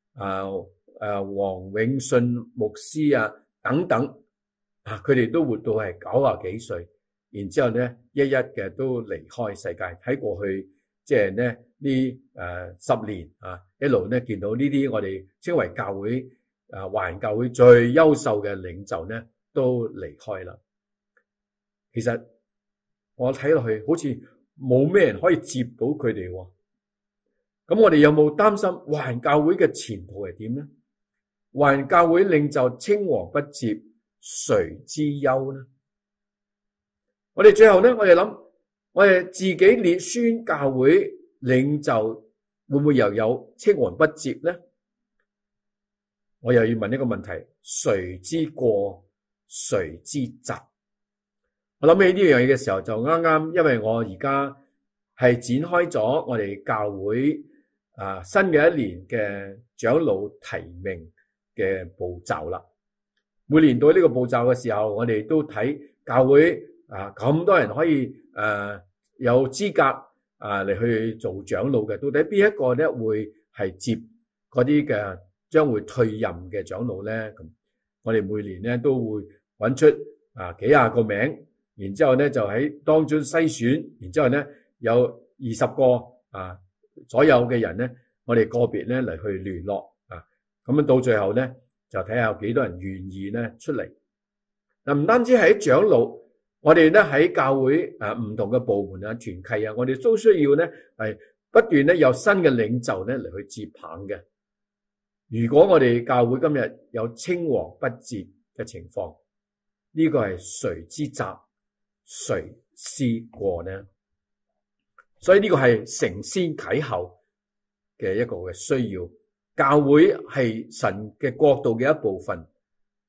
黃永信牧師啊等等啊，佢哋都活到係90幾歲，然之後咧一嘅都離開世界。喺過去即係咧呢10年啊，一路咧見到呢啲我哋稱為教會華人教會最優秀嘅領袖咧都離開啦。其實我睇落去好似冇咩人可以接到佢哋喎。咁我哋有冇擔心華人教會嘅前途係點呢？華人教會領袖青黃不接，誰之憂呢？我哋最後呢，我哋諗，我哋自己列宣教會領袖會唔會又有青黃不接呢？我又要問一個問題：誰之過，誰之責？我諗起呢樣嘢嘅時候，就啱啱因為我而家係展開咗我哋教會新嘅一年嘅長老提名嘅步驟啦。每年到呢個步驟嘅時候，我哋都睇教會咁多人可以有資格嚟去做長老嘅，到底邊一個咧會係接嗰啲嘅將會退任嘅長老咧？咁我哋每年咧都會揾出幾廿個名，然之後咧就喺當中篩選，然之後咧有20個所有嘅人咧，我哋個別咧嚟去聯絡咁樣到最後咧就睇下有幾多人願意咧出嚟。嗱，唔單止係長老，我哋咧喺教會唔同嘅部門團契我哋都需要咧係不斷咧有新嘅領袖咧嚟去接棒嘅。如果我哋教會今日有青黃不接嘅情況，呢個係誰之責，誰之過呢？所以呢個係承先啟後嘅一個嘅需要。教會係神嘅國度嘅一部分，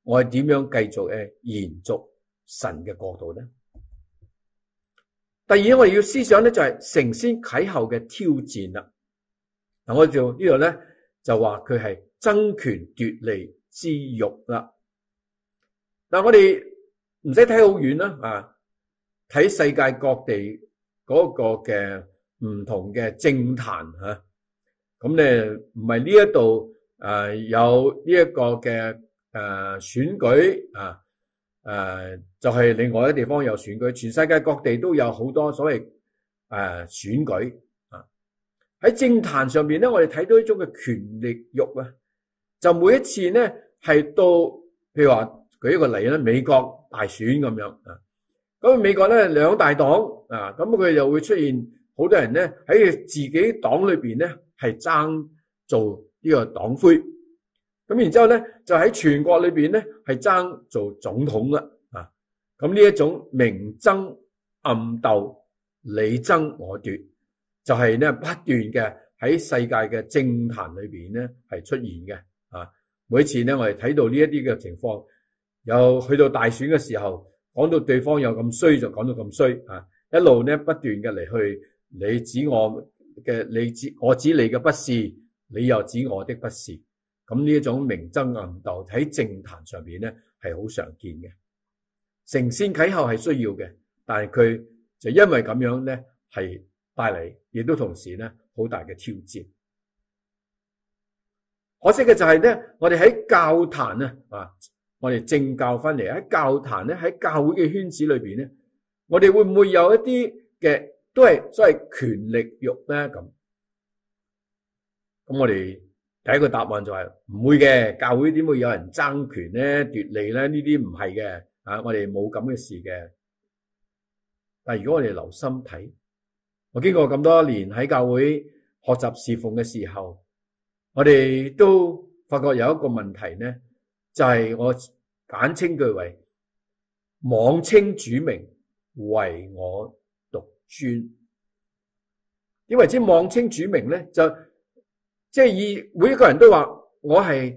我哋點樣繼續延續神嘅國度呢？第二，我哋要思想咧就係承先啟後嘅挑戰啦。嗱，我就呢度咧就話佢係爭權奪利之欲啦。嗱，我哋唔使睇好遠啦，睇世界各地嗰個嘅唔同嘅政壇吓，咁咧唔係呢一度有呢一個嘅選舉就係另外一個地方有選舉，全世界各地都有好多所謂選舉啊。喺政壇上邊咧，我哋睇到一種嘅權力欲啊，就每一次咧係到譬如話舉一個例啦，美國大選咁樣啊，咁美國咧兩大黨啊，咁佢就會出現好多人咧喺自己黨裏邊咧係爭做呢個黨魁。咁然之後咧，就喺全國裏邊咧係爭做總統啦，咁呢一種明爭暗鬥、你爭我奪，就係咧不斷嘅喺世界嘅政壇裏邊咧係出現嘅，每一次咧我哋睇到呢一啲嘅情況，有去到大選嘅時候，講到對方有咁衰就講到咁衰，一路咧不斷嘅嚟去，你指我嘅，我指你嘅不是，你又指我的不是。咁呢一種明爭暗鬥喺政壇上邊咧係好常見嘅，承先啟後係需要嘅，但係佢就因為咁樣咧係帶嚟，亦都同時咧好大嘅挑戰。可惜嘅就係咧，我哋喺教壇我哋政教翻嚟喺教壇咧，喺教會嘅圈子裏邊咧，我哋會唔會有一啲嘅都係所謂權力欲咧？咁我哋第一個答案就係唔會嘅，教會點會有人爭權咧、奪利咧？呢啲唔係嘅，我哋冇咁嘅事嘅。但係如果我哋留心睇，我經過咁多年喺教會學習侍奉嘅時候，我哋都發覺有一個問題咧，就係我簡稱佢為妄稱主名，唯我獨尊。點為之妄稱主名咧？就即係以每一個人都話我係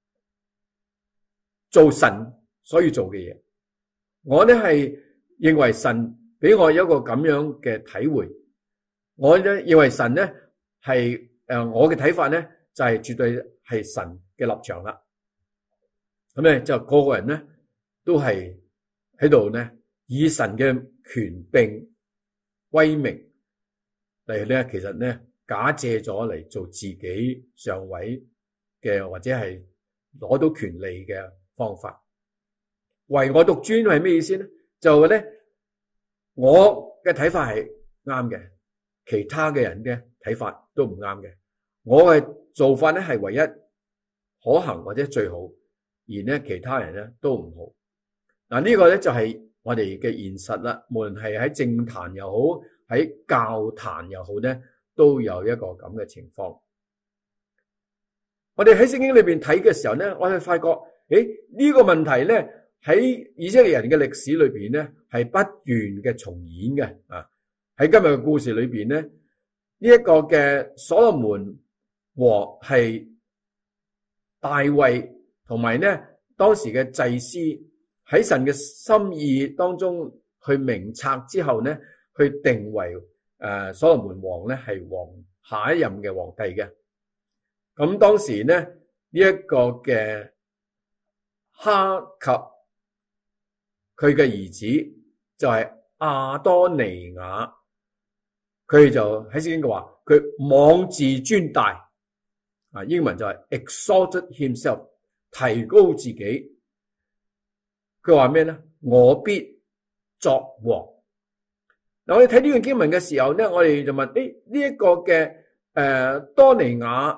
做神所以做嘅嘢，我咧係認為神俾我有一個咁樣嘅體會，我咧認為神咧係我嘅睇法咧就係絕對係神嘅立場啦。咁咧就個個人咧都係喺度咧以神嘅權柄威名嚟咧，其實咧假借咗嚟做自己上位嘅，或者係攞到權利嘅方法。唯我獨尊係咩意思咧？就係咧我嘅睇法係啱嘅，其他嘅人嘅睇法都唔啱嘅。我嘅做法咧係唯一可行或者最好，而咧其他人咧都唔好。嗱，呢個咧就係我哋嘅現實啦。無論係喺政壇又好，喺教壇又好咧，都有一個咁嘅情況。我哋喺聖經裏邊睇嘅時候咧，我哋發覺，呢個問題咧喺以色列人嘅歷史裏邊咧係不斷嘅重演嘅。喺今日嘅故事裏邊咧，呢一個嘅所羅門和係大衛同埋咧當時嘅祭司喺神嘅心意當中去明察之後咧，去定為所羅門王咧係下一任嘅皇帝嘅。咁當時咧呢一個嘅哈及佢嘅兒子就係亞多尼雅，佢就喺聖經嘅話，佢妄自尊大，英文就係 exalted himself， 提高自己。佢話咩咧？我必作王。嗱，我哋睇呢段經文嘅時候咧，我哋就問：呢一個嘅亞多尼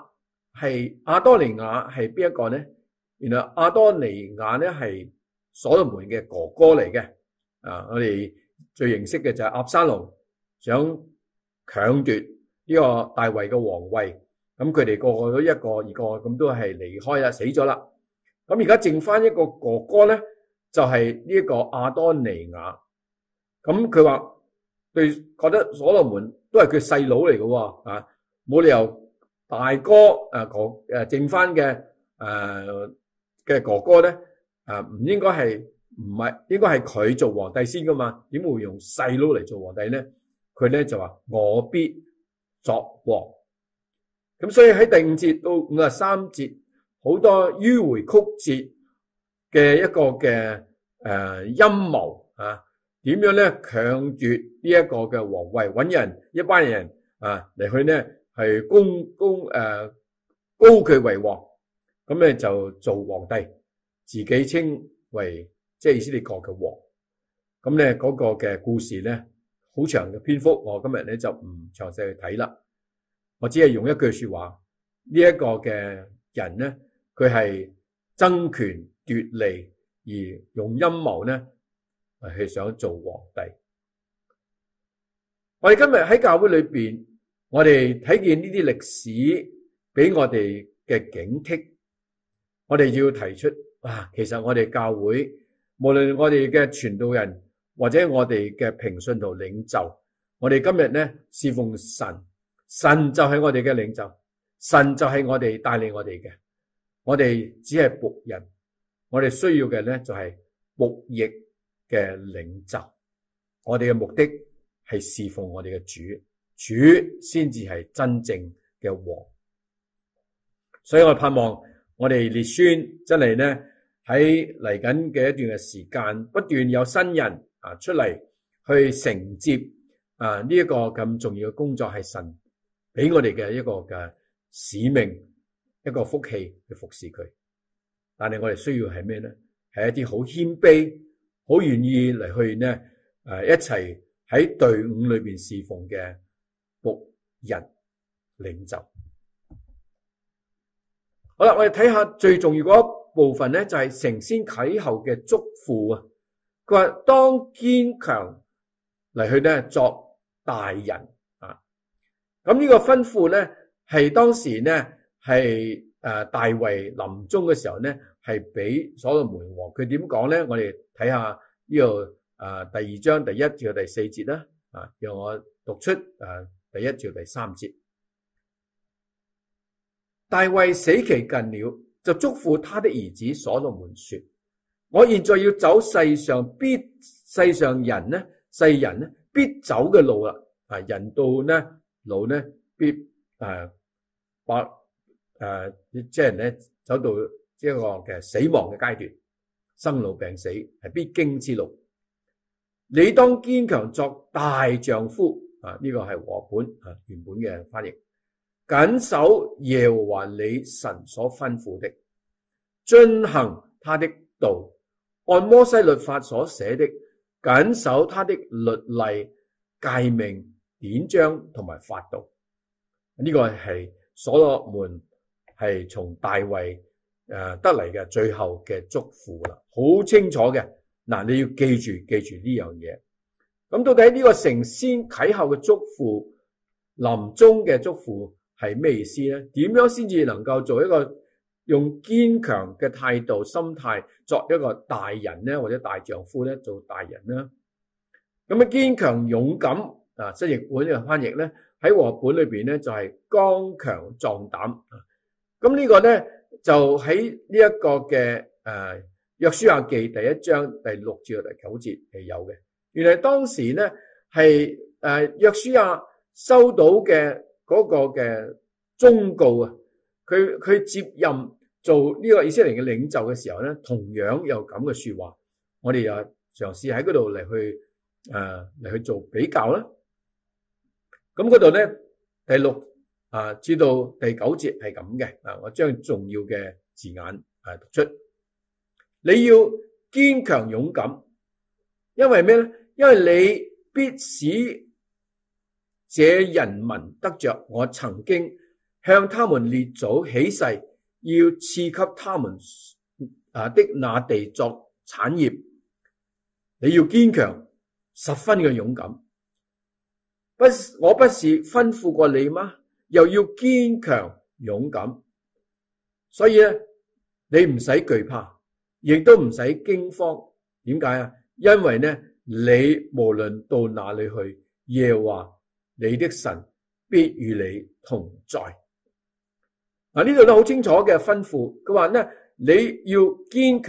雅係邊一個咧？原來亞多尼雅咧係所羅門嘅哥哥嚟嘅。我哋最認識嘅就係押沙龍想搶奪呢個大衛嘅皇位，咁佢哋個個都一個二個咁都係離開啦，死咗啦。咁而家剩翻一個哥哥咧，就係呢一個亞多尼雅。咁佢話對，覺得所羅門都係佢細佬嚟嘅，冇理由大哥剩翻嘅哥哥咧唔應該係唔係應該係佢做皇帝先噶嘛？點會用細佬嚟做皇帝咧？佢咧就話我必作王。咁所以喺第5節到53節，好多迂回曲折嘅一個嘅陰謀啊，點樣咧強奪呢一個嘅皇位，揾人一班人嚟去咧係高佢為王，咁咧就做皇帝，自己稱為即係以色列國嘅王。咁咧嗰個嘅故事咧好長嘅篇幅，我今日咧就唔詳細去睇啦。我只係用一句說話，呢一個嘅人咧，佢係爭權奪利而用陰謀咧係想做皇帝。我哋今日喺教會裏邊，我哋睇見呢啲歷史俾我哋嘅警惕，我哋要提出其實我哋教會無論我哋嘅傳道人或者我哋嘅平信徒領袖，我哋今日咧侍奉神，神就係我哋嘅領袖，神就係我哋帶領我哋嘅，我哋只係僕人，我哋需要嘅咧就係僕役嘅領袖，我哋嘅目的係侍奉我哋嘅主，主先至係真正嘅王。所以我盼望我哋列孫真係咧喺嚟緊嘅一段嘅時間，不斷有新人出嚟去承接呢一個咁重要嘅工作，係神俾我哋嘅一個嘅使命，一個福氣去服侍佢。但係我哋需要係咩咧？係一啲好謙卑、好願意嚟去咧一齊喺隊伍裏邊侍奉嘅僕人領袖。好啦，我哋睇下最重要嗰一部分咧，就係承先啟後嘅囑咐啊。佢話當堅強嚟去咧作大人啊。咁呢個吩咐咧係當時咧係大衛臨終嘅時候咧係俾所羅門王。佢點講咧？我哋睇下呢度第2章第1至第4節啦。讓我讀出第1至第3節。大衛死期近了，就囑咐他的兒子所羅門說：我現在要走世上世人呢必走嘅路啦。人到呢老呢必即係咧走到一個嘅死亡嘅階段，生老病死係必經之路。你當堅強作大丈夫。呢個係和本原本嘅翻譯。謹守耶和華你神所吩咐的，遵行他的道，按摩西律法所寫的，謹守他的律例、誡命、典章同埋法度。呢個係所羅門係從大衛得嚟嘅最後嘅囑咐啦，好清楚嘅。你要記住呢樣嘢。咁到底呢個承先啟後嘅囑咐，臨終嘅囑咐係咩意思咧？點樣先至能夠做一個用堅強嘅態度、心態作一個大人咧，或者大丈夫咧，做大人啦？咁堅強勇敢新譯本嘅翻譯咧，喺和本裏邊咧就係剛強壯膽。咁呢個咧就喺呢一個嘅約書亞記第1章第6至第9節係有嘅。原來當時咧係約書亞收到嘅嗰個嘅忠告啊，佢接任做呢個以色列嘅領袖嘅時候咧，同樣有咁嘅說話。我哋又嘗試喺嗰度嚟去做比較啦。咁嗰度咧第6至到第9節係咁嘅。我將重要嘅字眼讀出。你要堅強勇敢，因為咩咧？因為你必使這人民得着我曾經向他們列祖起誓要賜給他們的那地作產業。你要堅強，十分嘅勇敢。我不是吩咐過你嗎？又要堅強勇敢。所以咧，你唔使懼怕，亦都唔使驚慌。點解啊？因為咧，你無論到哪裏去，耶和華你的神必與你同在。呢度都好清楚嘅吩咐。佢話咧，你要堅強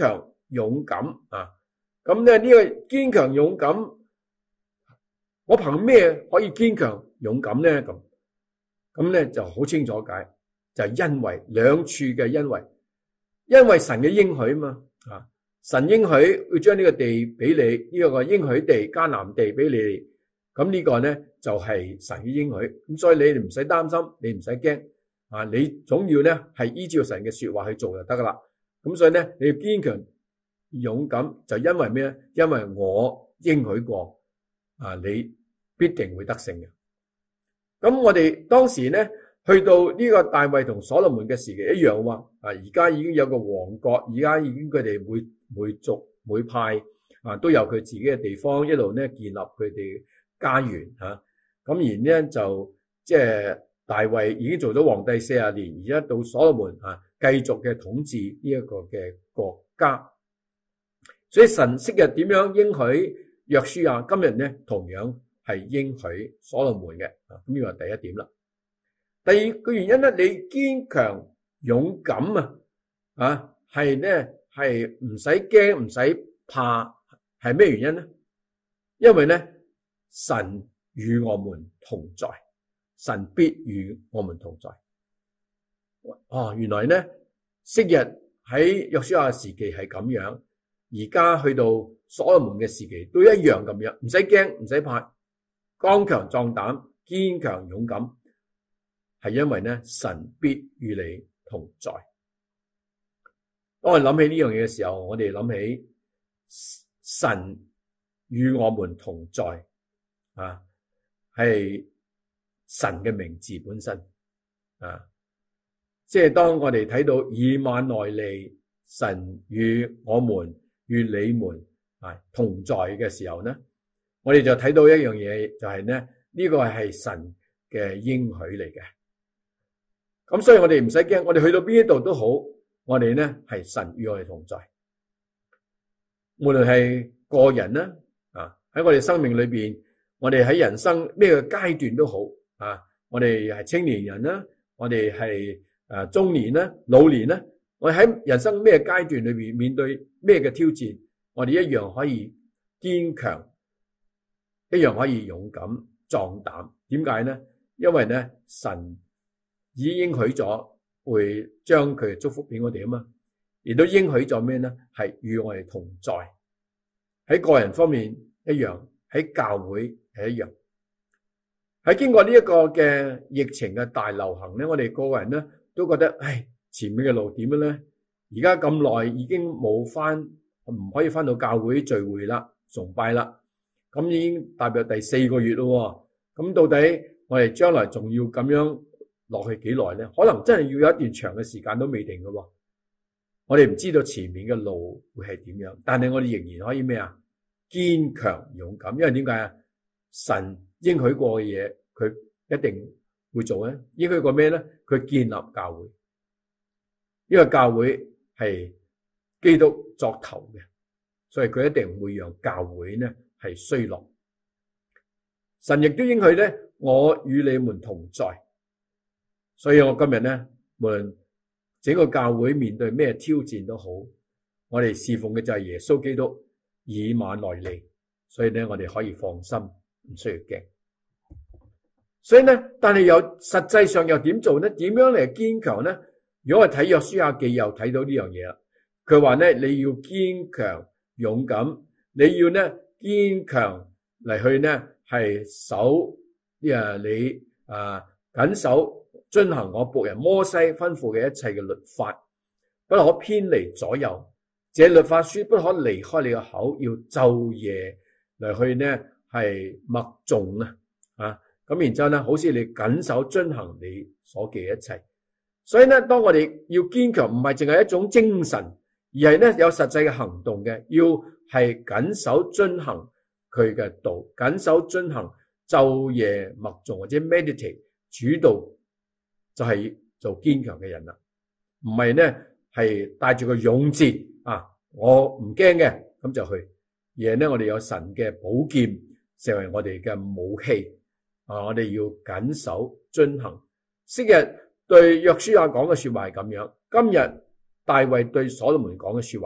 勇敢啊。咁咧呢個堅強勇敢，我憑咩可以堅強勇敢咧？咁咧就好清楚解，就係因為兩處嘅因為神嘅應許嘛啊，神應許會將呢個地俾你，呢個應許地迦南地俾你，咁呢個咧就係神嘅應許，咁所以你哋唔使擔心，你唔使驚啊，你總要咧係依照神嘅說話去做就得噶啦。咁所以咧你要堅強勇敢，就因為咩咧？因為我應許過啊，你必定會得勝嘅。咁我哋當時咧去到呢個大衛同所羅門嘅時期一樣喎，啊而家已經有個王國，而家已經佢哋每族每派啊都有佢自己嘅地方，一路咧建立佢哋家園嚇。咁然咧就即係大衛已經做咗皇帝40年，而家到所羅門啊繼續嘅統治呢一個嘅國家。所以神昔日點樣應許約書亞，今日咧同樣係應許所羅門嘅啊。咁呢個係第一點啦。第二個原因咧，你堅強勇敢啊係咧係唔使驚唔使怕，係咩原因咧？因為咧神與我們同在，神必與我們同在。哦，原來咧昔日喺約書亞時期係咁樣。而家去到所羅門嘅時期都一樣咁樣，唔使驚唔使怕，剛強壯膽，堅強勇敢，係因為咧神必與你同在。當我哋諗起呢樣嘢嘅時候，我哋諗起神與我們同在啊，係神嘅名字本身啊，即係當我哋睇到以馬內利，神與我們與你們同在嘅時候呢，我哋就睇到一樣嘢，就係咧呢個係神嘅應許嚟嘅。咁所以我哋唔使驚，我哋去到邊一度都好，我哋咧係神與我哋同在。無論係個人啦，喺我哋生命裏邊，我哋喺人生咩個階段都好啊，我哋係青年人啦，我哋係中年啦、老年啦。我哋喺人生咩階段裏邊面對咩嘅挑戰，我哋一樣可以堅強，一樣可以勇敢壯膽。點解呢？因為咧神已經應許咗會將佢嘅祝福俾我哋啊嘛，亦都應許咗咩呢？係與我哋同在。喺個人方面一樣，喺教會係一樣。喺經過呢一個嘅疫情嘅大流行咧，我哋個人咧都覺得唉，前面嘅路點樣咧？而家咁耐已經冇唔可以翻到教會聚會啦、崇拜啦。咁已經踏入第4個月咯。咁到底我哋將來仲要咁樣落去幾耐咧？可能真係要有一段長嘅時間都未定嘅。我哋唔知道前面嘅路會係點樣，但係我哋仍然可以咩啊？堅強勇敢。因為點解啊？神應許過嘅嘢，佢一定會做咧。應許過咩咧？佢建立教會。呢個教會係基督作頭嘅，所以佢一定唔會讓教會呢係衰落。神亦都應許咧，我與你們同在。所以我今日咧，無論整個教會面對咩挑戰都好，我哋侍奉嘅就係耶穌基督以馬內利，所以咧我哋可以放心，唔需要驚。所以咧，但係實際上又點做呢？點樣嚟堅強呢？如果我睇約書亞記又睇到呢樣嘢啦，佢話咧，你要堅強勇敢，你要咧堅強嚟去咧係守你謹守遵行我僕人摩西吩咐嘅一切嘅律法，不可偏離左右。這律法書不可離開你嘅口，要晝夜嚟去咧係默誦啊！咁然之後咧，好似你謹守遵行你所記嘅一切。所以咧，當我哋要堅強，唔係淨係一種精神，而係咧有實際嘅行動嘅，要係謹守遵行佢嘅道，謹守遵行晝夜默誦或者 meditate 主道，就係做堅強嘅人啦。唔係咧係帶住個勇字啊，我唔驚嘅咁就去，而係咧我哋有神嘅寶劍成為我哋嘅武器啊！我哋要謹守遵行。昔日對約書亞講嘅說話係咁樣，今日大衛對所羅門講嘅說話一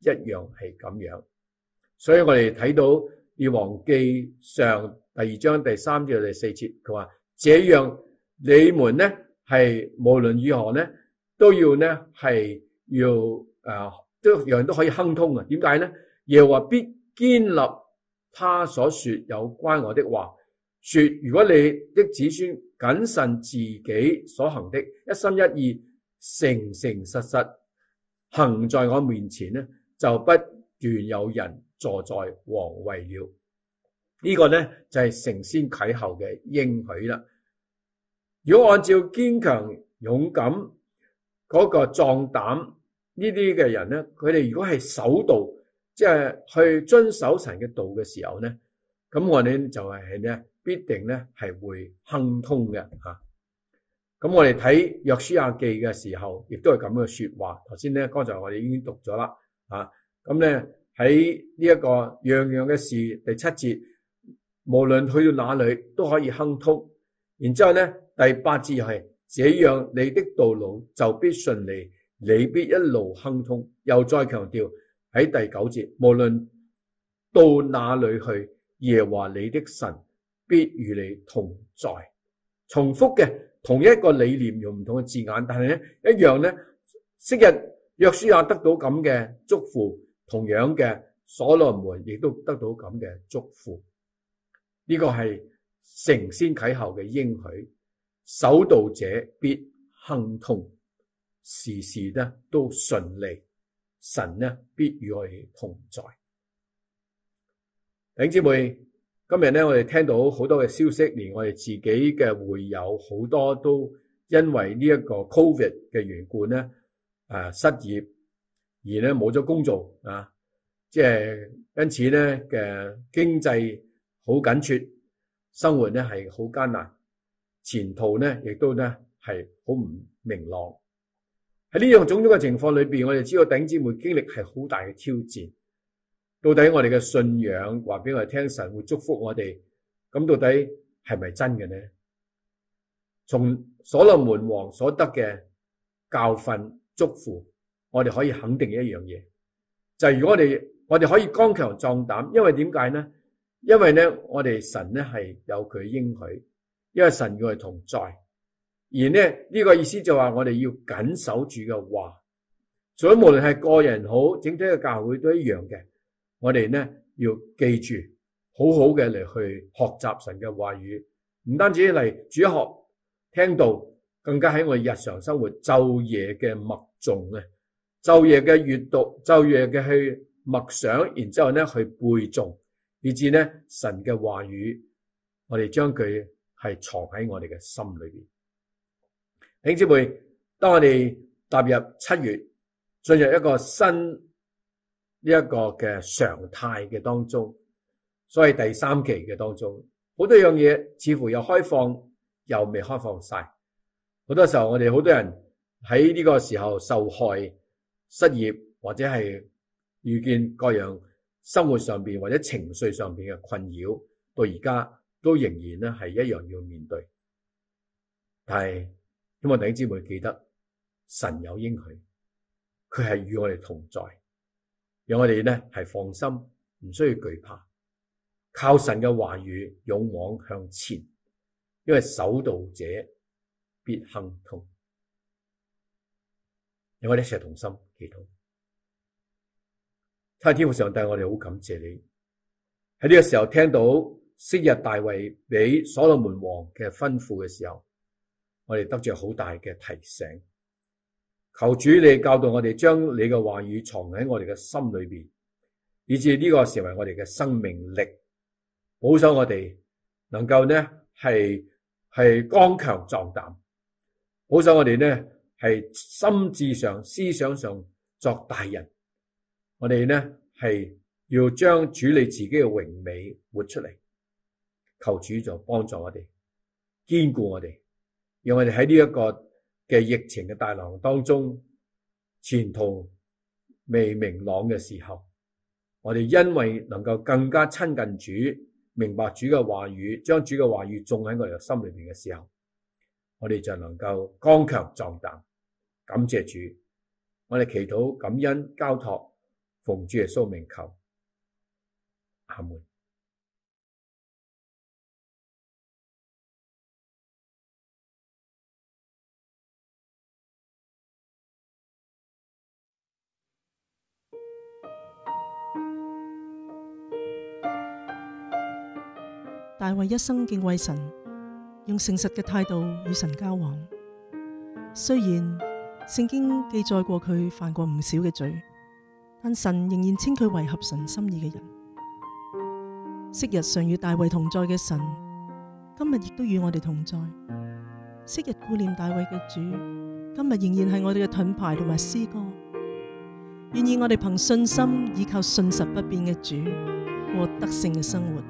一樣係咁樣。所以我哋睇到列王記上第2章第3至第4節，佢話這樣你們呢係無論如何呢都要呢係要都樣都可以亨通啊。點解呢？耶和華必堅立他所說有關我的話，說如果你的子孫謹慎自己所行的，一心一意誠誠實實行在我面前呢，就不斷有人坐在王位了。呢個呢就係承先啟後嘅應許啦。如果按照堅強勇敢嗰個壯膽呢啲嘅人呢，佢哋如果係守道，即係去遵守神嘅道嘅時候呢，咁我哋就係呢必定呢係會亨通嘅吓。咁我哋睇約書亞記嘅時候，亦都係咁嘅說話。頭先呢，剛才我哋已經讀咗啦啊。咁呢喺呢一個樣樣嘅事第7節，無論去到哪裏都可以亨通。然之後呢，第8節又係這樣，你的道路就必順利，你必一路亨通。又再強調喺第9節，無論到哪裏去，耶和華你的神必與你同在。重複嘅同一個理念，用唔同嘅字眼，但係呢一樣呢，昔日約書亞得到咁嘅祝福，同樣嘅所羅門亦都得到咁嘅祝福。呢個係承先啟後嘅應許，守道者必亨通，時時呢都順利，神呢必與我哋同在。弟兄姊妹，今日呢我哋聽到好多嘅消息，連我哋自己嘅會友好多都因為呢一個 COVID 嘅緣故呢失業，而呢冇咗工做啊，即係因此呢嘅經濟好緊缺，生活呢係好艱難，前途呢亦都呢係好唔明朗。喺呢樣種種嘅情況裏邊，我哋知道弟兄姊妹經歷係好大嘅挑戰。到底我哋嘅信仰話俾我哋聽，神會祝福我哋，咁到底係咪真嘅呢？從所羅門王所得嘅教訓祝福，我哋可以肯定一樣嘢，就係如果我哋可以剛強壯膽，因為點解呢？因為呢，我哋神呢係有佢應許，因為神與我哋同在。而呢個意思就話我哋要謹守主嘅話，所以無論係個人好，整體嘅教會都一樣嘅。我哋呢要記住，好好嘅嚟去學習神嘅話語，唔單止嚟主學聽道，更加喺我哋日常生活晝夜嘅默誦啊，晝夜嘅閱讀，晝夜嘅去默想，然之後呢去背誦，以至呢神嘅話語，我哋將佢係藏喺我哋嘅心裏邊。弟兄姊妹，當我哋踏入7月，進入一個新呢一個嘅常態嘅當中，所謂第3期嘅當中，好多樣嘢似乎又開放，又未開放晒。好多時候我哋好多人喺呢個時候受害、失業，或者係遇見各樣生活上邊或者情緒上邊嘅困擾，到而家都仍然咧係一樣要面對。但係希望弟兄姊妹記得，神有應許，佢係與我哋同在。讓我哋呢係放心，唔需要懼怕，靠神嘅話語勇往向前，因為守道者必亨通。讓我哋一齊同心祈禱。親愛天父上帝，我哋好感謝你喺呢個時候聽到昔日大衛俾所羅門王嘅吩咐嘅時候，我哋得着好大嘅提醒。求主你教導我哋將你嘅話語藏喺我哋嘅心裏邊，以致呢個成為我哋嘅生命力，保守我哋能夠呢係剛強壯膽，保守我哋呢係心智上思想上作大人。我哋呢係要將主你自己嘅榮美活出嚟。求主就幫助我哋，堅固我哋，讓我哋喺呢一個嘅疫情嘅大浪當中，前途未明朗嘅時候，我哋因為能夠更加親近主，明白主嘅話語，將主嘅話語種喺我哋嘅心裏邊嘅時候，我哋就能夠剛強壯膽。感謝主，我哋祈禱感恩交託， 奉主耶穌名求，阿門。 大衛一生敬畏神，用誠實嘅態度與神交往。雖然聖經記載過佢犯過唔少嘅罪，但神仍然稱佢為合神心意嘅人。昔日常與大衛同在嘅神，今日亦都與我哋同在。昔日顧念大衛嘅主，今日仍然係我哋嘅盾牌同埋詩歌。願意我哋憑信心依靠信實不變嘅主，過得勝嘅生活。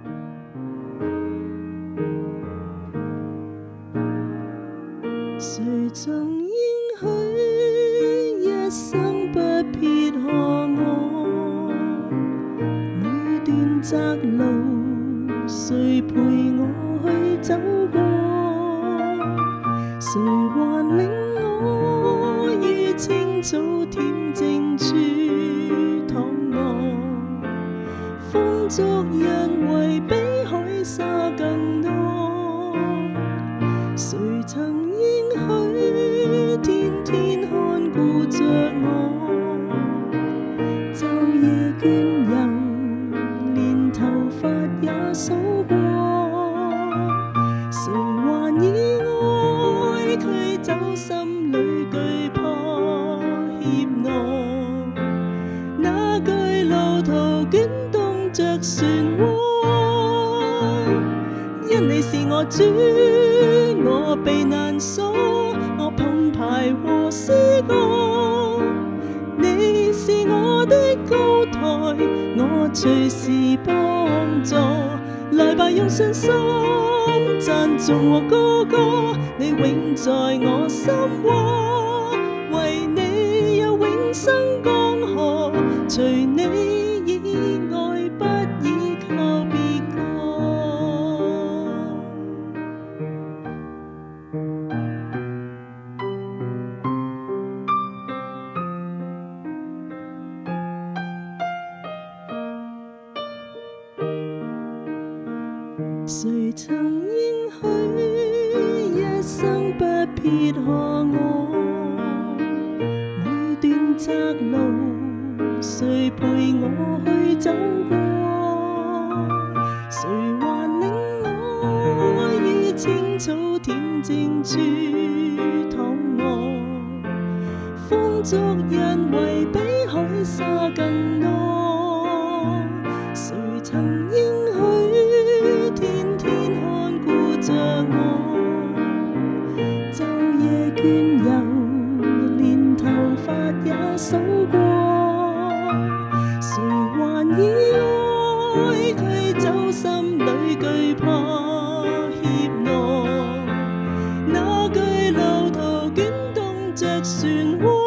誰曾應許一生不撇下我？每段窄路，誰陪我去走過？誰還領我於青草恬靜處躺臥？風足人為比海沙更多。誰曾應許天天看顧着我？晝夜倦遊，連頭髮也數過。誰還以愛驅走心裏懼怕怯懦？那巨路途捲動着漩渦，因你是我主，我避難所，我澎湃和詩歌。你是我的高台，我隨時幫助。來吧，用信心讚頌和歌歌，你永在我心窩，為你有永生江河，除你以外不依靠別個。誰曾應許一生不撇下我？每段窄路，誰陪我去走過？誰還領我於青草恬靜處躺臥？風足人為比海沙更多。誰曾應許天天看顧着我？晝夜倦遊，連頭髮也數過。誰還以愛驅走心裏懼怕怯懦？那巨路途捲動着漩渦，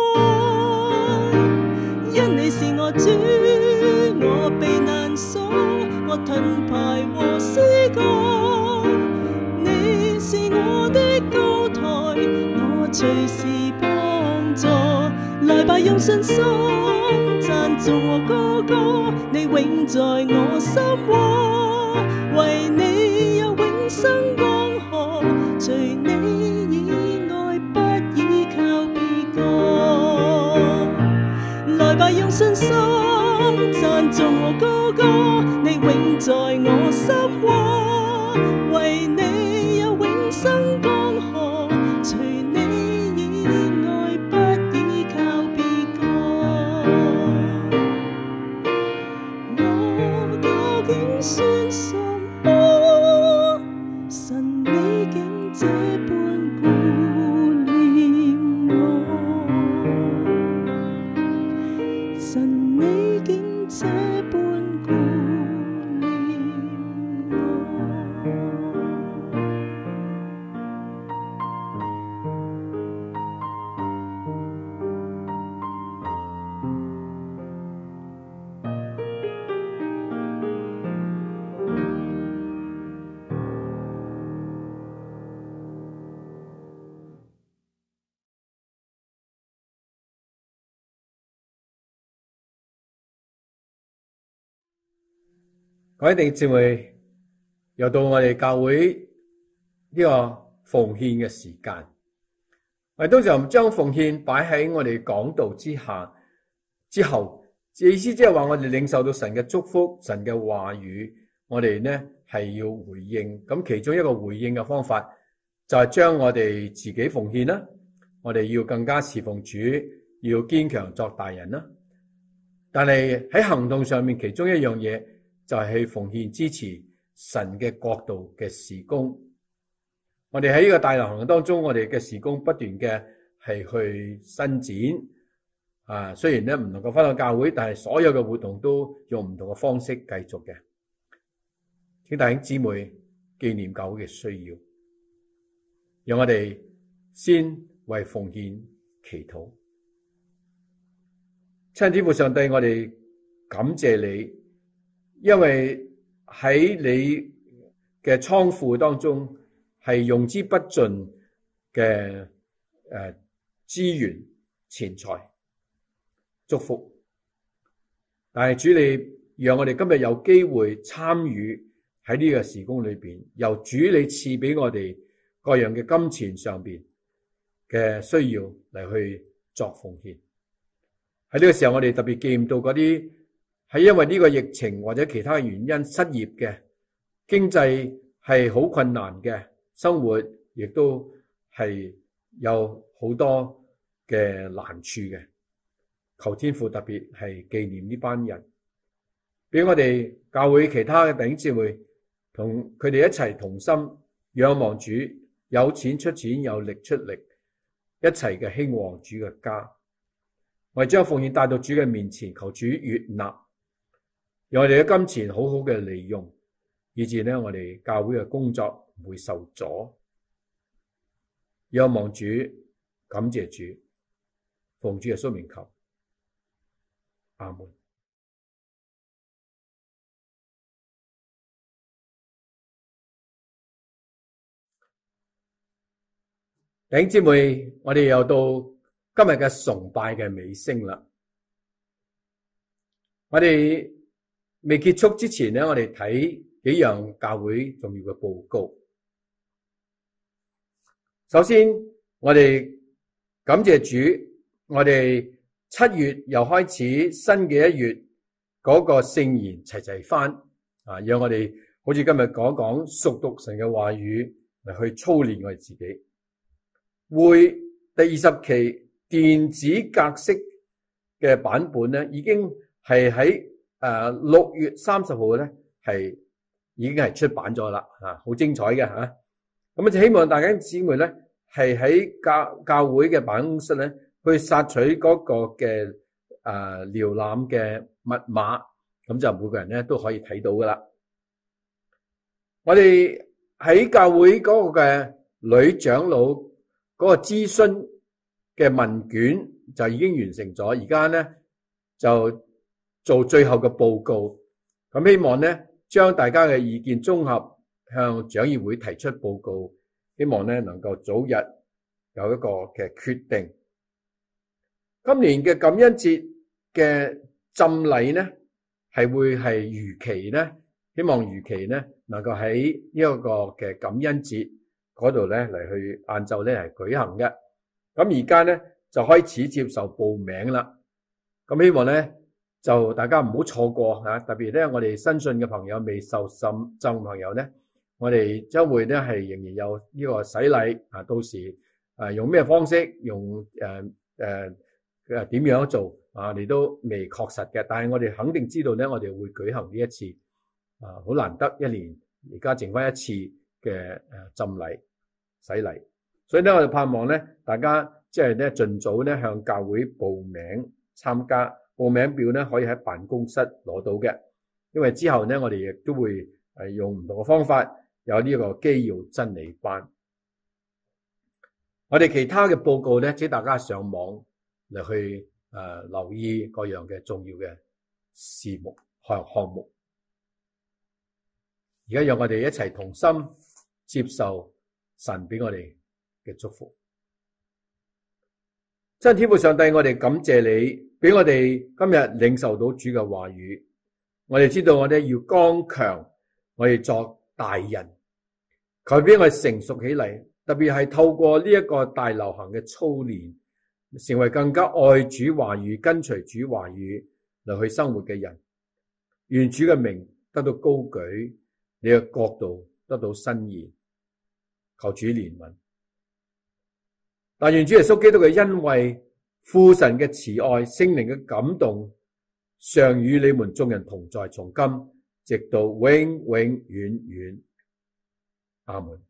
因你是我主，我避難所，我盾牌和詩歌。你是我的高台，我隨時幫助。來吧，用信心讚頌和歌歌，你永在我心窩，為你有永生江河，除你以外不依靠別個。來吧，用信心讚頌和歌歌，你永在我心窩，為你有永生江河，除你以外不依靠別個。我究竟算什麼？神你竟這般顧念我，神你竟這般顧念各位弟兄姊妹，又到我哋教會呢個奉獻嘅時間。我哋通常將奉獻擺喺我哋講道之後，意思即係話我哋領受到神嘅祝福、神嘅話語，我哋呢係要回應。咁其中一個回應嘅方法就係將我哋自己奉獻啦。我哋要更加侍奉主，要堅強作大人啦。但係喺行動上面，其中一樣嘢就係去奉獻支持神嘅國度嘅事工。我哋喺呢個大流行當中，我哋嘅事工不斷嘅係去伸展。雖然咧唔能夠返到教會，但係所有嘅活動都用唔同嘅方式繼續嘅。請弟兄姊妹紀念教會嘅需要，讓我哋先為奉獻祈禱。親天父上帝，我哋感謝你，因為喺你嘅倉庫當中係用之不盡嘅資源、錢財、祝福。但係主，你讓我哋今日有機會參與喺呢個事工裏邊，由主你賜俾我哋各樣嘅金錢上邊嘅需要嚟去作奉獻。喺呢個時候，我哋特別記唔到嗰啲係因為呢個疫情或者其他原因失業嘅，經濟係好困難嘅，生活亦都係有好多嘅難處嘅。求天父特別係紀念呢班人，俾我哋教會其他嘅弟兄姊妹同佢哋一齊同心仰望主，有錢出錢，有力出力，一齊嘅興旺主嘅家。我哋將奉獻帶到主嘅面前，求主悅納，讓我哋嘅金錢好好嘅利用，以致呢我哋教會嘅工作唔會受阻。仰望主，感謝主，奉主耶穌名求，阿門。弟兄姊妹，我哋又到今日嘅崇拜嘅尾聲啦。我哋未結束之前呢，我哋睇幾樣教會重要嘅報告。首先，我哋感謝主，我哋7月又開始新嘅1月嗰個聖言齊齊翻讓我哋好似今日講熟讀神嘅話語嚟去操練我哋自己。會第20期電子格式嘅版本咧，已經係喺6月30號咧係已經係出版咗啦，好精彩嘅吓。咁就希望大家姊妹咧係喺教會嘅辦公室咧去索取嗰個嘅瀏覽嘅密碼，咁就每個人咧都可以睇到噶啦。我哋喺教會嗰個嘅女長老嗰個諮詢嘅問卷就已經完成咗，而家咧就做最後嘅報告。咁希望咧將大家嘅意見綜合向長議會提出報告，希望咧能夠早日有一個嘅決定。今年嘅感恩節嘅浸禮咧係會係如期咧，希望如期咧能夠喺呢一個嘅感恩節嗰度咧嚟去晏晝咧係舉行嘅。咁而家咧就開始接受報名啦。咁希望咧就大家唔好錯過吓，特別咧我哋新信嘅朋友未受浸朋友咧，我哋將會咧係仍然有呢個洗禮啊，到時用咩方式，用點樣做啊，你都未確實嘅。但係我哋肯定知道咧，我哋會舉行呢一次好難得一年，而家剩翻一次嘅浸禮洗禮。所以咧我哋盼望咧大家即係咧盡早咧向教會報名參加，報名表咧可以喺辦公室攞到嘅。因為之後咧我哋亦都會用唔同嘅方法有呢個基要真理班。我哋其他嘅報告咧，請大家上網嚟去留意各樣嘅重要嘅事目項目。而家讓我哋一齊同心接受神俾我哋嘅祝福。真天父上帝，我哋感謝你俾我哋今日領受到主嘅話語， 我哋知道我哋要剛強，我哋作大人，求俾我哋成熟起嚟，特別係透過呢一個大流行嘅操練，成為更加愛主話語、跟隨主話語嚟去生活嘅人。願主嘅名得到高舉，你嘅國度得到伸延，求主憐憫。但願主耶穌基督嘅恩惠、父神嘅慈愛、聖靈嘅感動，常與你們眾人同在，從今直到永永遠遠。阿門。